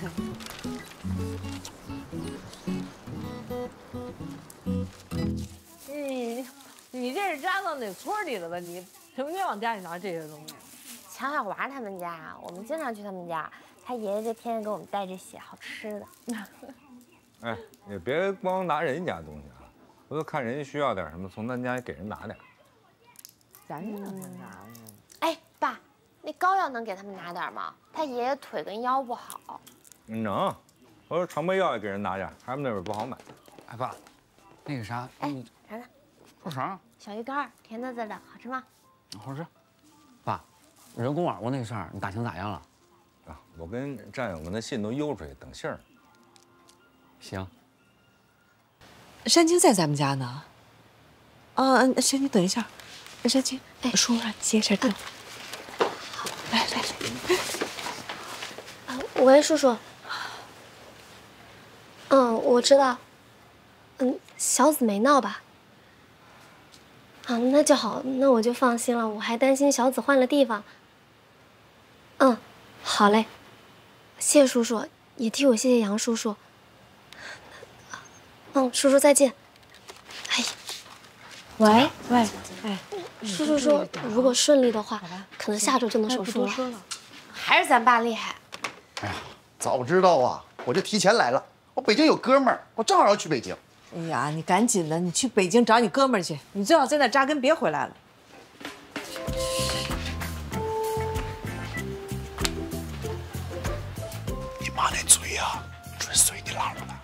你你这是扎到哪村里了吧？你成天往家里拿这些东西。 强小娃他们家，我们经常去他们家，他爷爷就天天给我们带这些好吃的。 哎，也别光拿人家东西啊，回头看人家需要点什么，从咱家也给人拿点。 咱这能拿呢？ 哎，爸，那膏药能给他们拿点吗？他爷爷腿跟腰不好。 能，我说常备药也给人拿点，他们那边不好买。 哎爸，那个啥， 哎，尝尝。 说啥？ 小鱼干，甜滋滋的，好吃吗？ 好吃。爸，人公网过那事儿，你打听咋样了？ 啊，我跟战友们的信都邮出去，等信儿。 行。 山青在咱们家呢。啊，行，你等一下。山青，哎，叔让你接一下电话。好，来来来。 啊，喂，叔叔。嗯，我知道。嗯，小紫没闹吧？啊，那就好，那我就放心了。我还担心小紫换了地方。嗯，好嘞，谢谢叔叔，也替我谢谢杨叔叔。嗯，叔叔再见。哎，喂喂，哎，叔叔说如果顺利的话，可能下周就能手术了。还是咱爸厉害。 哎呀，早知道啊，我就提前来了。我北京有哥们儿，我正好要去北京。 哎呀，你赶紧的，你去北京找你哥们儿去，你最好在那扎根，别回来了。 你妈那嘴呀、啊，准随你姥姥的。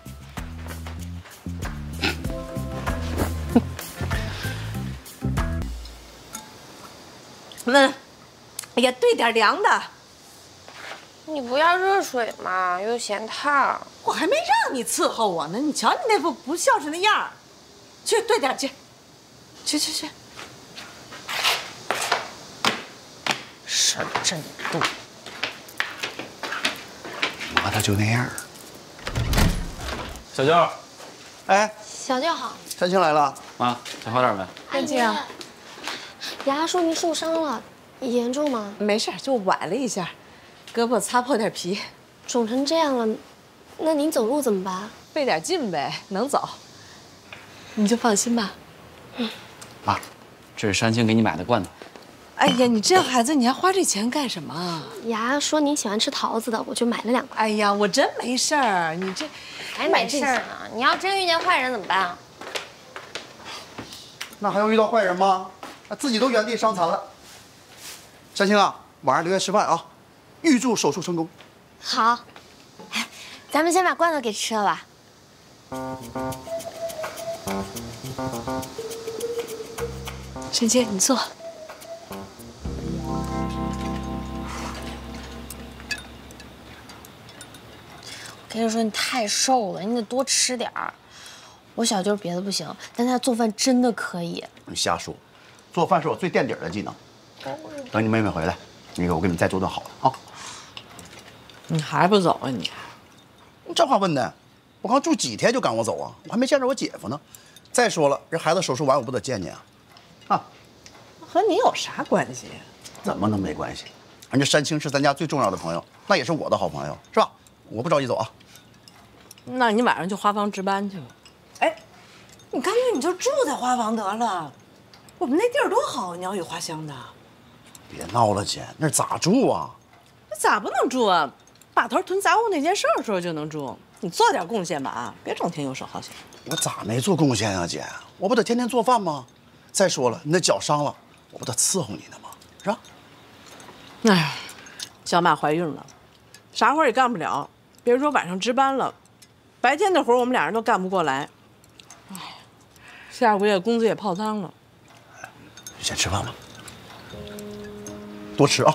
那，哎呀，兑点凉的。 你不要热水嘛，又嫌烫。 我还没让你伺候我呢，你瞧你那副不孝顺的样儿，去兑点去，去去去。 事儿真多，妈她就那样。 小舅， 哎， 小舅好。 山青来了， 妈，想喝点没？ 山青，牙牙说您受伤了，严重吗？ 没事，就崴了一下。胳膊擦破点皮， 肿成这样了，那您走路怎么办？ 费点劲呗，能走。你就放心吧。 嗯，妈，这是山青给你买的罐头。 哎呀，你这孩子，你还花这钱干什么？ 牙说您喜欢吃桃子的，我就买了两块。 哎呀，我真没事儿，你这还没事儿呢。你要真遇见坏人怎么办啊？ 那还用遇到坏人吗？自己都原地伤残了。山青啊，晚上留下吃饭啊。预祝手术成功。 好，哎，咱们先把罐头给吃了吧。 芊芊，你坐。 我跟你说，你太瘦了，你得多吃点儿。我小舅别的不行，但他做饭真的可以。 你瞎说，做饭是我最垫底的技能。等你妹妹回来，那个我给你再做顿好的啊。 你还不走啊你？ 你这话问的， 我刚住几天就赶我走啊？我还没见着我姐夫呢。再说了，人孩子手术完我不得见见啊？啊， 和你有啥关系？ 怎么能没关系？人家山青是咱家最重要的朋友，那也是我的好朋友，是吧？我不着急走啊。 那你晚上就花房值班去吧。 哎，你干脆你就住在花房得了，我们那地儿多好，鸟语花香的。 别闹了，姐，那咋住啊？ 那咋不能住啊？把头囤杂物那件事儿时候就能住。你做点贡献吧啊，别整天游手好闲。 我咋没做贡献啊，姐？我不得天天做饭吗？再说了，你那脚伤了，我不得伺候你呢吗？是吧？ 哎呀，小马怀孕了，啥活也干不了，别说晚上值班了，白天的活我们俩人都干不过来。哎，下个月工资也泡汤了。 先吃饭吧，多吃啊。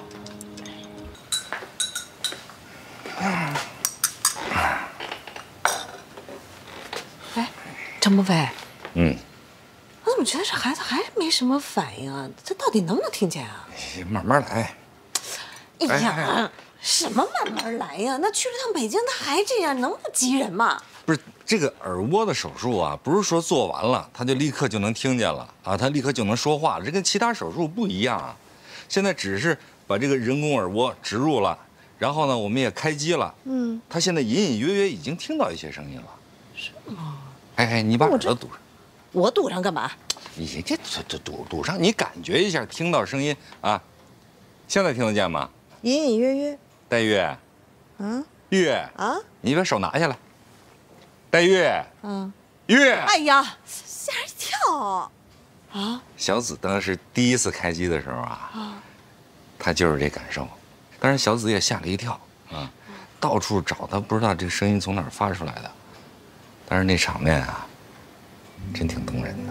哎，陈鹏飞， 嗯， 我怎么觉得这孩子还是没什么反应啊？这到底能不能听见啊？ 慢慢来。 哎呀，什么慢慢来呀？那去了趟北京，他还这样，能不急人吗？ 不是这个耳蜗的手术啊，不是说做完了他就立刻就能听见了啊，他立刻就能说话了，这跟其他手术不一样啊。现在只是把这个人工耳蜗植入了，然后呢，我们也开机了，嗯，他现在隐隐约约已经听到一些声音了。 是吗？ 哎哎，你把耳朵堵上。 我堵上干嘛？ 你这这这堵堵上，你感觉一下，听到声音啊。现在听得见吗？ 隐隐约约。 黛玉， 嗯， 玉啊，你把手拿下来。黛玉，嗯，玉， 哎呀，吓人一跳啊！ 小紫当时第一次开机的时候啊，啊，他就是这感受。当然，小紫也吓了一跳啊，到处找，他不知道这个声音从哪儿发出来的。但是那场面啊，真挺动人的。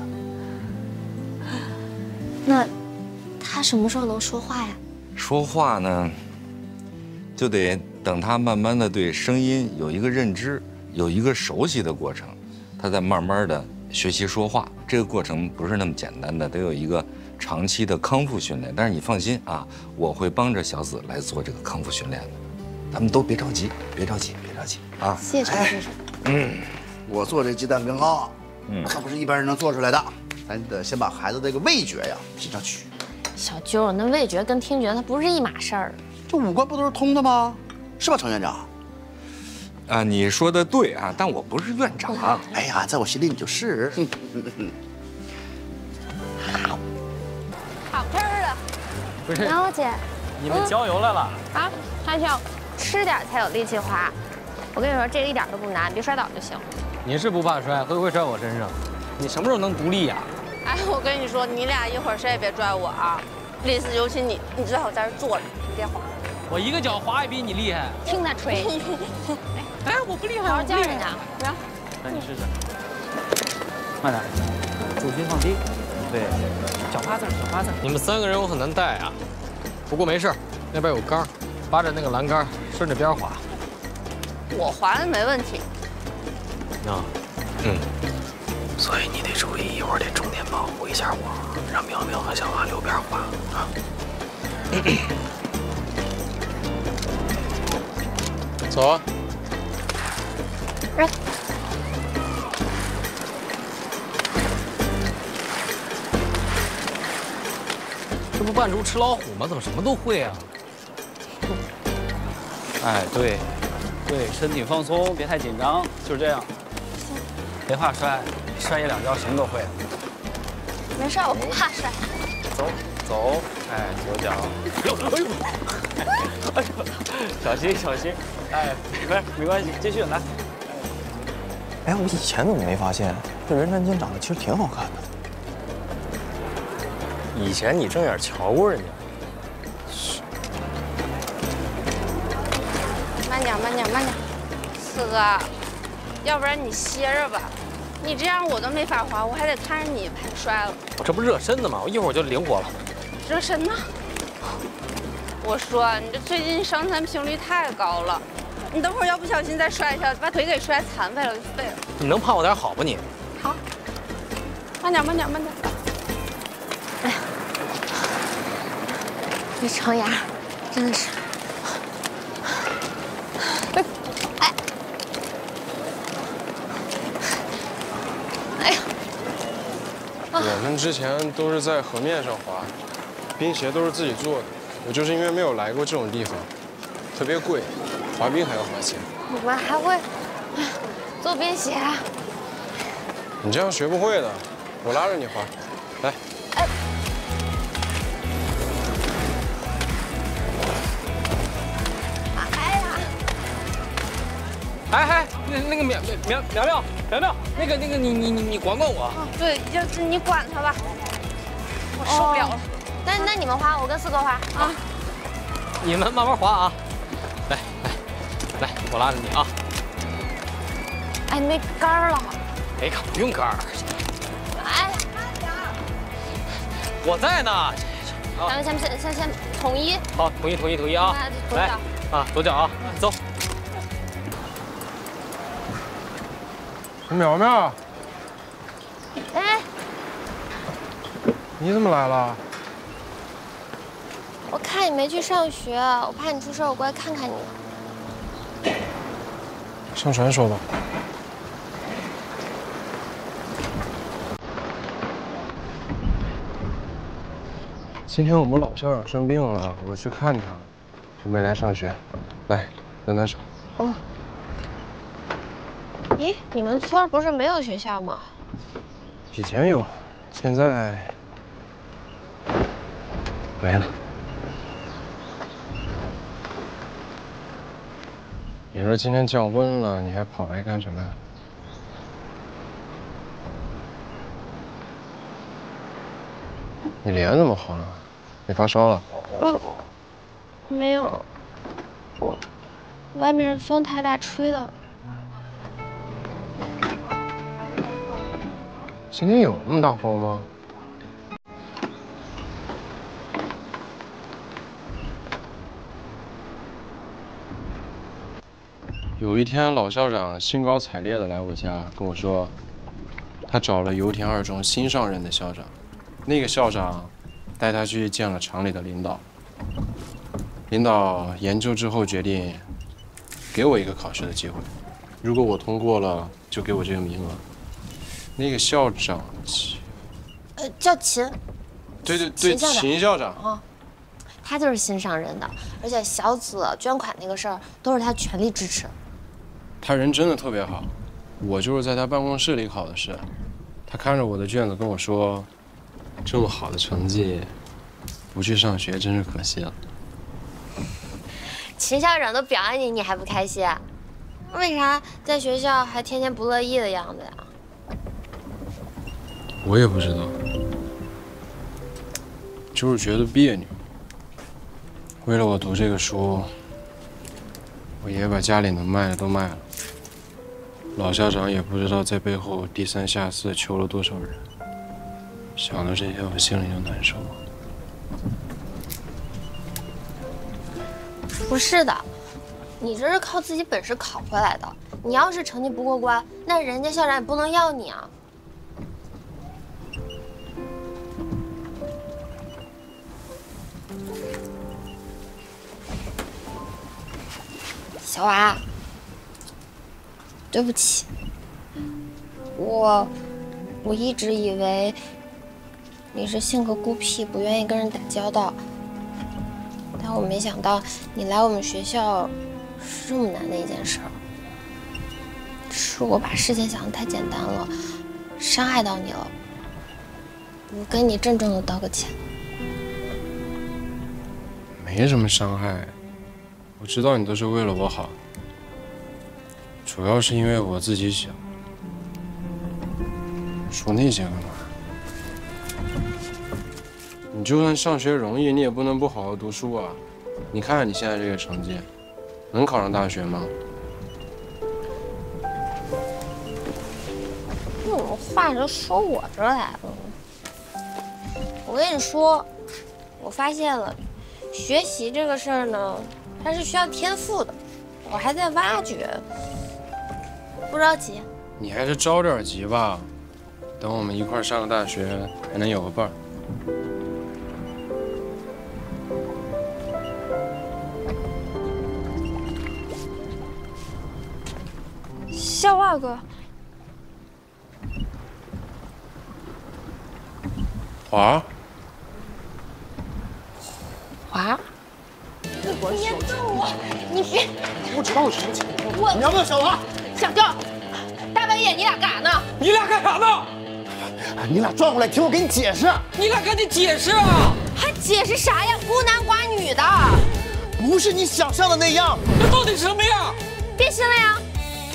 那他什么时候能说话呀？ 说话呢，就得等他慢慢的对声音有一个认知，有一个熟悉的过程，他再慢慢的学习说话。这个过程不是那么简单的，得有一个长期的康复训练。但是你放心啊，我会帮着小紫来做这个康复训练的。咱们都别着急，别着急，别着急啊！ 谢谢陈先生。 嗯，我做这鸡蛋羹啊，嗯，那不是一般人能做出来的，咱得先把孩子这个味觉呀提上去。 小啾，那味觉跟听觉它不是一码事儿， 这五官不都是通的吗？是吧，程院长？ 啊，你说的对啊，但我不是院长。 哎呀，在我心里你就是。 好，好吃的。 不是， 然后姐， 你们郊游来了？ 啊，还是要吃点才有力气滑。我跟你说，这个一点都不难，别摔倒就行。 你是不怕摔，会不会摔我身上？你什么时候能独立呀？ 哎，我跟你说，你俩一会儿谁也别拽我啊！李四，尤其你，你最好在这坐着，你别滑。 我一个脚滑也比你厉害。 听他吹。 哎，我不厉害， 好好教人家。来， 来你试试，慢点，重心放低，对，脚趴这儿，脚趴这儿。 你们三个人我很难带啊，不过没事，那边有杆，扒着那个栏杆，顺着边滑。 我滑的没问题。 啊， 嗯。所以你得注意，一会儿得重点保护一下我，让苗苗和小花溜边滑啊。 走啊！ 哎， 这不扮猪吃老虎吗？怎么什么都会啊？ 哎，对，对，身体放松，别太紧张，就是这样。别怕摔，摔一两跤什么都会了。 没事，我不怕摔。 走走，哎，左脚。哎呦，哎呦，小心小心，哎，没没关系，继续来。 哎，我以前怎么没发现？这任山青长得其实挺好看的。以前你正眼瞧过人家。 慢点，慢点，慢点，四哥，要不然你歇着吧，你这样我都没法滑，我还得看着你怕你摔了。 我这不热身呢吗？我一会儿就灵活了。 热身呢？我说你这最近伤残频率太高了，你等会儿要不小心再摔一下，把腿给摔残废了就废了。 你能盼我点好吧你？ 好，慢点，慢点，慢点。 哎呀，这程牙真的是。 们之前都是在河面上滑，冰鞋都是自己做的。我就是因为没有来过这种地方，特别贵，滑冰还要花钱。 你们还会做冰鞋啊？ 你这样学不会的，我拉着你滑，来。 哎。 哎哎，那那个苗苗苗苗苗苗，那个那个你你你你管管我。 对，就是你管他吧，我受不了了。那那你们滑，我跟四哥滑啊。 你们慢慢滑啊，来来来，我拉着你啊。 哎，没杆儿了。 没杆，不用杆儿。 哎， 我在呢。 咱们先先先先统一。 好，统一统一统一啊！来啊，左脚啊，走。 苗苗， 哎， 你怎么来了？ 我看你没去上学，我怕你出事，我过来看看你。 上船说吧。今天我们老校长生病了，我去看他，就没来上学。来，等等手。 哦。咦，你们村不是没有学校吗？ 以前有，现在没了。你说今天降温了，你还跑来干什么呀？你脸怎么红了？你发烧了？ 嗯，没有，外面风太大吹的。 今天有那么大风吗？有一天，老校长兴高采烈的来我家跟我说，他找了油田二中新上任的校长，那个校长带他去见了厂里的领导。领导研究之后决定，给我一个考试的机会，如果我通过了，就给我这个名额。那个校长， 呃，叫秦。 对对对，秦校长。 啊，他就是新上任的，而且小紫捐款那个事儿都是他全力支持。 他人真的特别好，我就是在他办公室里考的试，他看着我的卷子跟我说，这么好的成绩，不去上学真是可惜了。 秦校长都表扬你，你还不开心？为啥在学校还天天不乐意的样子呀？ 我也不知道，就是觉得别扭。为了我读这个书，我爷把家里能卖的都卖了。老校长也不知道在背后低三下四求了多少人。想到这些，我心里就难受。 不是的，你这是靠自己本事考回来的。你要是成绩不过关，那人家校长也不能要你啊。小娃，对不起，我我一直以为你是性格孤僻，不愿意跟人打交道，但我没想到你来我们学校是这么难的一件事儿。是我把事情想得太简单了，伤害到你了，我跟你郑重的道个歉。 没什么伤害。我知道你都是为了我好，主要是因为我自己想。说那些干嘛？你就算上学容易，你也不能不好好读书啊！你看看你现在这个成绩，能考上大学吗？ 怎么话就说我这儿来了？我跟你说，我发现了，学习这个事儿呢，它是需要天赋的，我还在挖掘，不着急。 你还是着点急吧，等我们一块儿上个大学，还能有个伴儿。 校袜哥， 华。 华。你别动我！你别！ 我知道有什么情况。 我你要不要小华？ 小舅，大半夜你俩干啥呢？ 你俩干啥呢？ 你俩转过来，听我给你解释。 你俩赶紧解释啊！ 还解释啥呀？孤男寡女的， 不是你想象的那样。 那到底是什么样？ 变心了呀！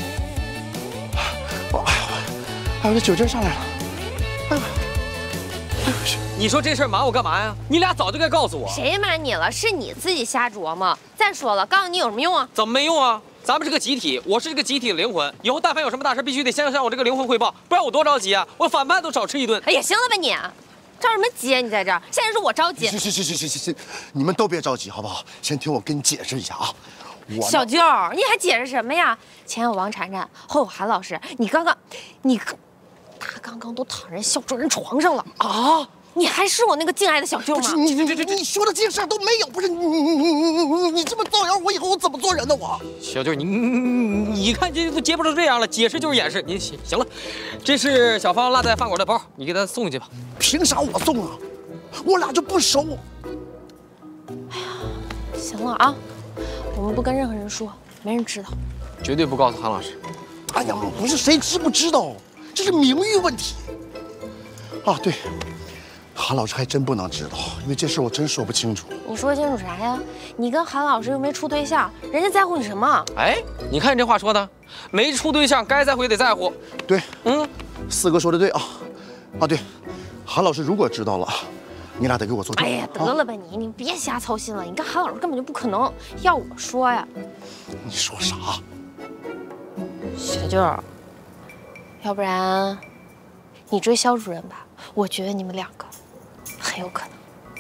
哎呀，哎呦，这酒劲上来了。哎呦，哎呦， 你说这事儿瞒我干嘛呀？你俩早就该告诉我。 谁瞒你了？是你自己瞎琢磨。再说了，告诉你有什么用啊？ 怎么没用啊？咱们是个集体，我是这个集体的灵魂。以后但凡有什么大事，必须得先向我这个灵魂汇报，不然我多着急啊！我反饭都少吃一顿。 哎呀，行了吧你，着什么急啊？你在这儿，现在是我着急。 行行行行行行行，你们都别着急，好不好？先听我跟你解释一下啊。我小舅，你还解释什么呀？前有王禅禅，后有韩老师，你刚刚，你，他刚刚都躺人校主任床上了啊！你还是我那个敬爱的小舅吗？ 你你你你说的这些事儿都没有，不是你你你你你你这么造谣，我以后我怎么做人呢？我小舅，你你你看这都结巴成这样了，解释就是掩饰。你行行了，这是小芳落在饭馆的包，你给她送进去吧。 凭啥我送啊？我俩就不熟。 哎呀，行了啊，我们不跟任何人说，没人知道， 绝对不告诉韩老师。 哎呀，不是谁知不知道，这是名誉问题。啊，对。韩老师还真不能知道，因为这事我真说不清楚。 你说清楚啥呀？你跟韩老师又没处对象，人家在乎你什么？ 哎，你看你这话说的，没处对象该在乎也得在乎。 对， 嗯， 四哥说的对啊。啊，对，韩老师如果知道了，你俩得给我做证。 哎呀，得了吧你，你别瞎操心了。你跟韩老师根本就不可能。要我说呀， 你说啥？ 小舅，要不然你追肖主任吧，我觉得你们两个。很有可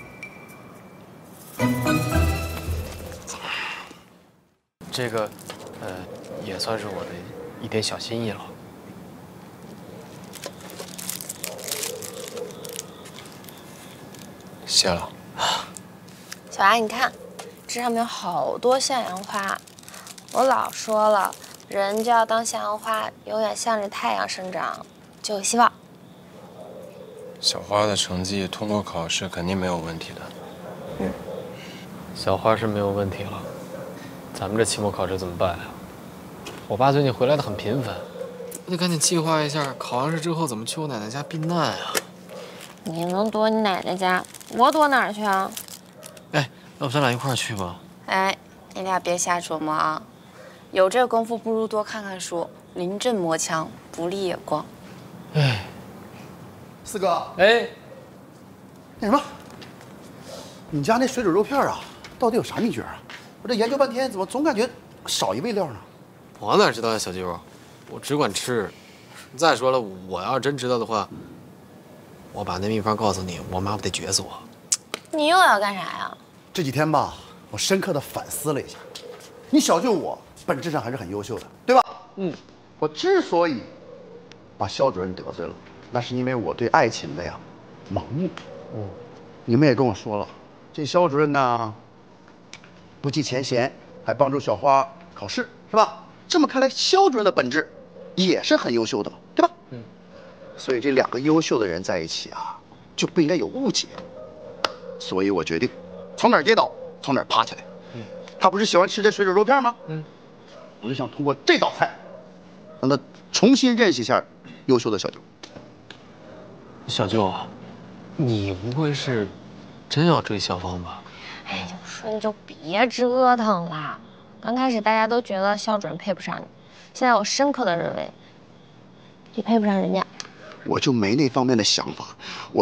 能。 这个，呃，也算是我的一点小心意了。 谢了。 小娃，你看，这上面有好多向阳花。我老说了，人就要当向阳花，永远向着太阳生长，就有希望。 小花的成绩通过考试肯定没有问题的。 嗯，小花是没有问题了，咱们这期末考试怎么办呀？我爸最近回来的很频繁，我得赶紧计划一下，考完试之后怎么去我奶奶家避难啊。 你能躲你奶奶家，我躲哪儿去啊？ 哎，要不咱俩一块儿去吧？ 哎，你俩别瞎琢磨啊，有这功夫不如多看看书，临阵磨枪，不利也光。 哎。 四哥， 哎， 那什么，你家那水煮肉片啊，到底有啥秘诀啊？我这研究半天，怎么总感觉少一味料呢？ 我哪知道呀，小舅，我只管吃。再说了，我要真知道的话，我把那秘方告诉你，我妈不得撅死我。 你又要干啥呀？ 这几天吧，我深刻的反思了一下，你小舅我本质上还是很优秀的，对吧？嗯，我之所以把肖主任得罪了。那是因为我对爱情的呀盲目。嗯，你们也跟我说了，这肖主任呢不计前嫌，还帮助小花考试，是吧？这么看来，肖主任的本质也是很优秀的，对吧？嗯。所以这两个优秀的人在一起啊，就不应该有误解。所以我决定从哪儿跌倒从哪儿爬起来。嗯。他不是喜欢吃这水煮肉片吗？嗯。我就想通过这道菜，让他重新认识一下优秀的小舅。 小舅啊，你不会是真要追小芳吧？ 哎，我说你就别折腾了。刚开始大家都觉得肖主任配不上你，现在我深刻的认为，你配不上人家。 我就没那方面的想法，我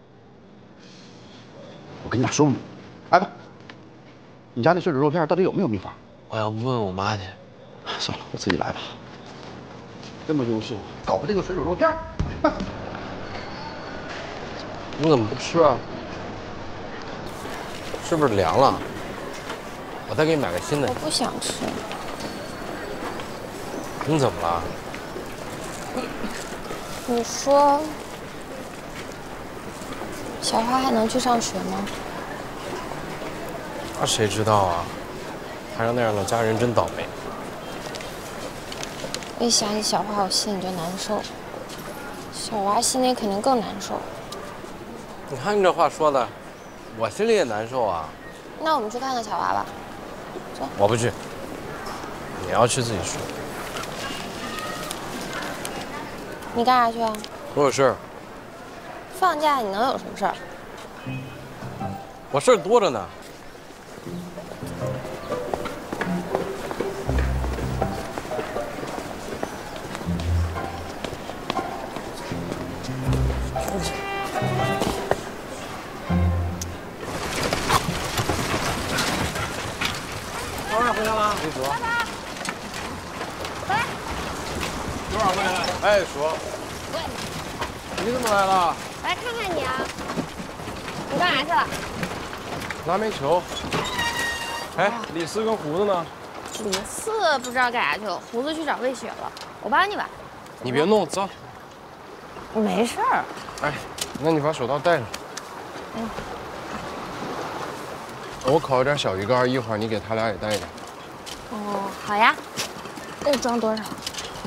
我跟你俩说吧，来吧，你家那水煮肉片到底有没有秘方？ 我要问我妈去。 算了，我自己来吧。这么优秀，搞个这个水煮肉片。 你怎么不吃啊？是不是凉了？我再给你买个新的。 我不想吃。 你怎么了？ 你说，小花还能去上学吗？ 那谁知道啊？摊上那样的家人真倒霉。 我一想起小花，我心里就难受。小娃心里肯定更难受。 你看你这话说的，我心里也难受啊。 那我们去看看小娃娃。走。 我不去。你要去自己去。 你干啥去啊？ 我有事儿。 放假你能有什么事儿？ 我事儿多着呢。 老二回来了， 李叔。 回来。多少回来？ 哎，叔。你怎么来了？ 我来看看你啊。你干啥去了？ 拿煤球。哎，李四跟胡子呢？ 李四不知道干啥去了，胡子去找魏雪了。我帮你吧。 你别弄，走。 没事儿。 哎，那你把手套戴上。 嗯。 我烤了点小鱼干，一会儿你给他俩也带一点。 哦，好呀。那装多少？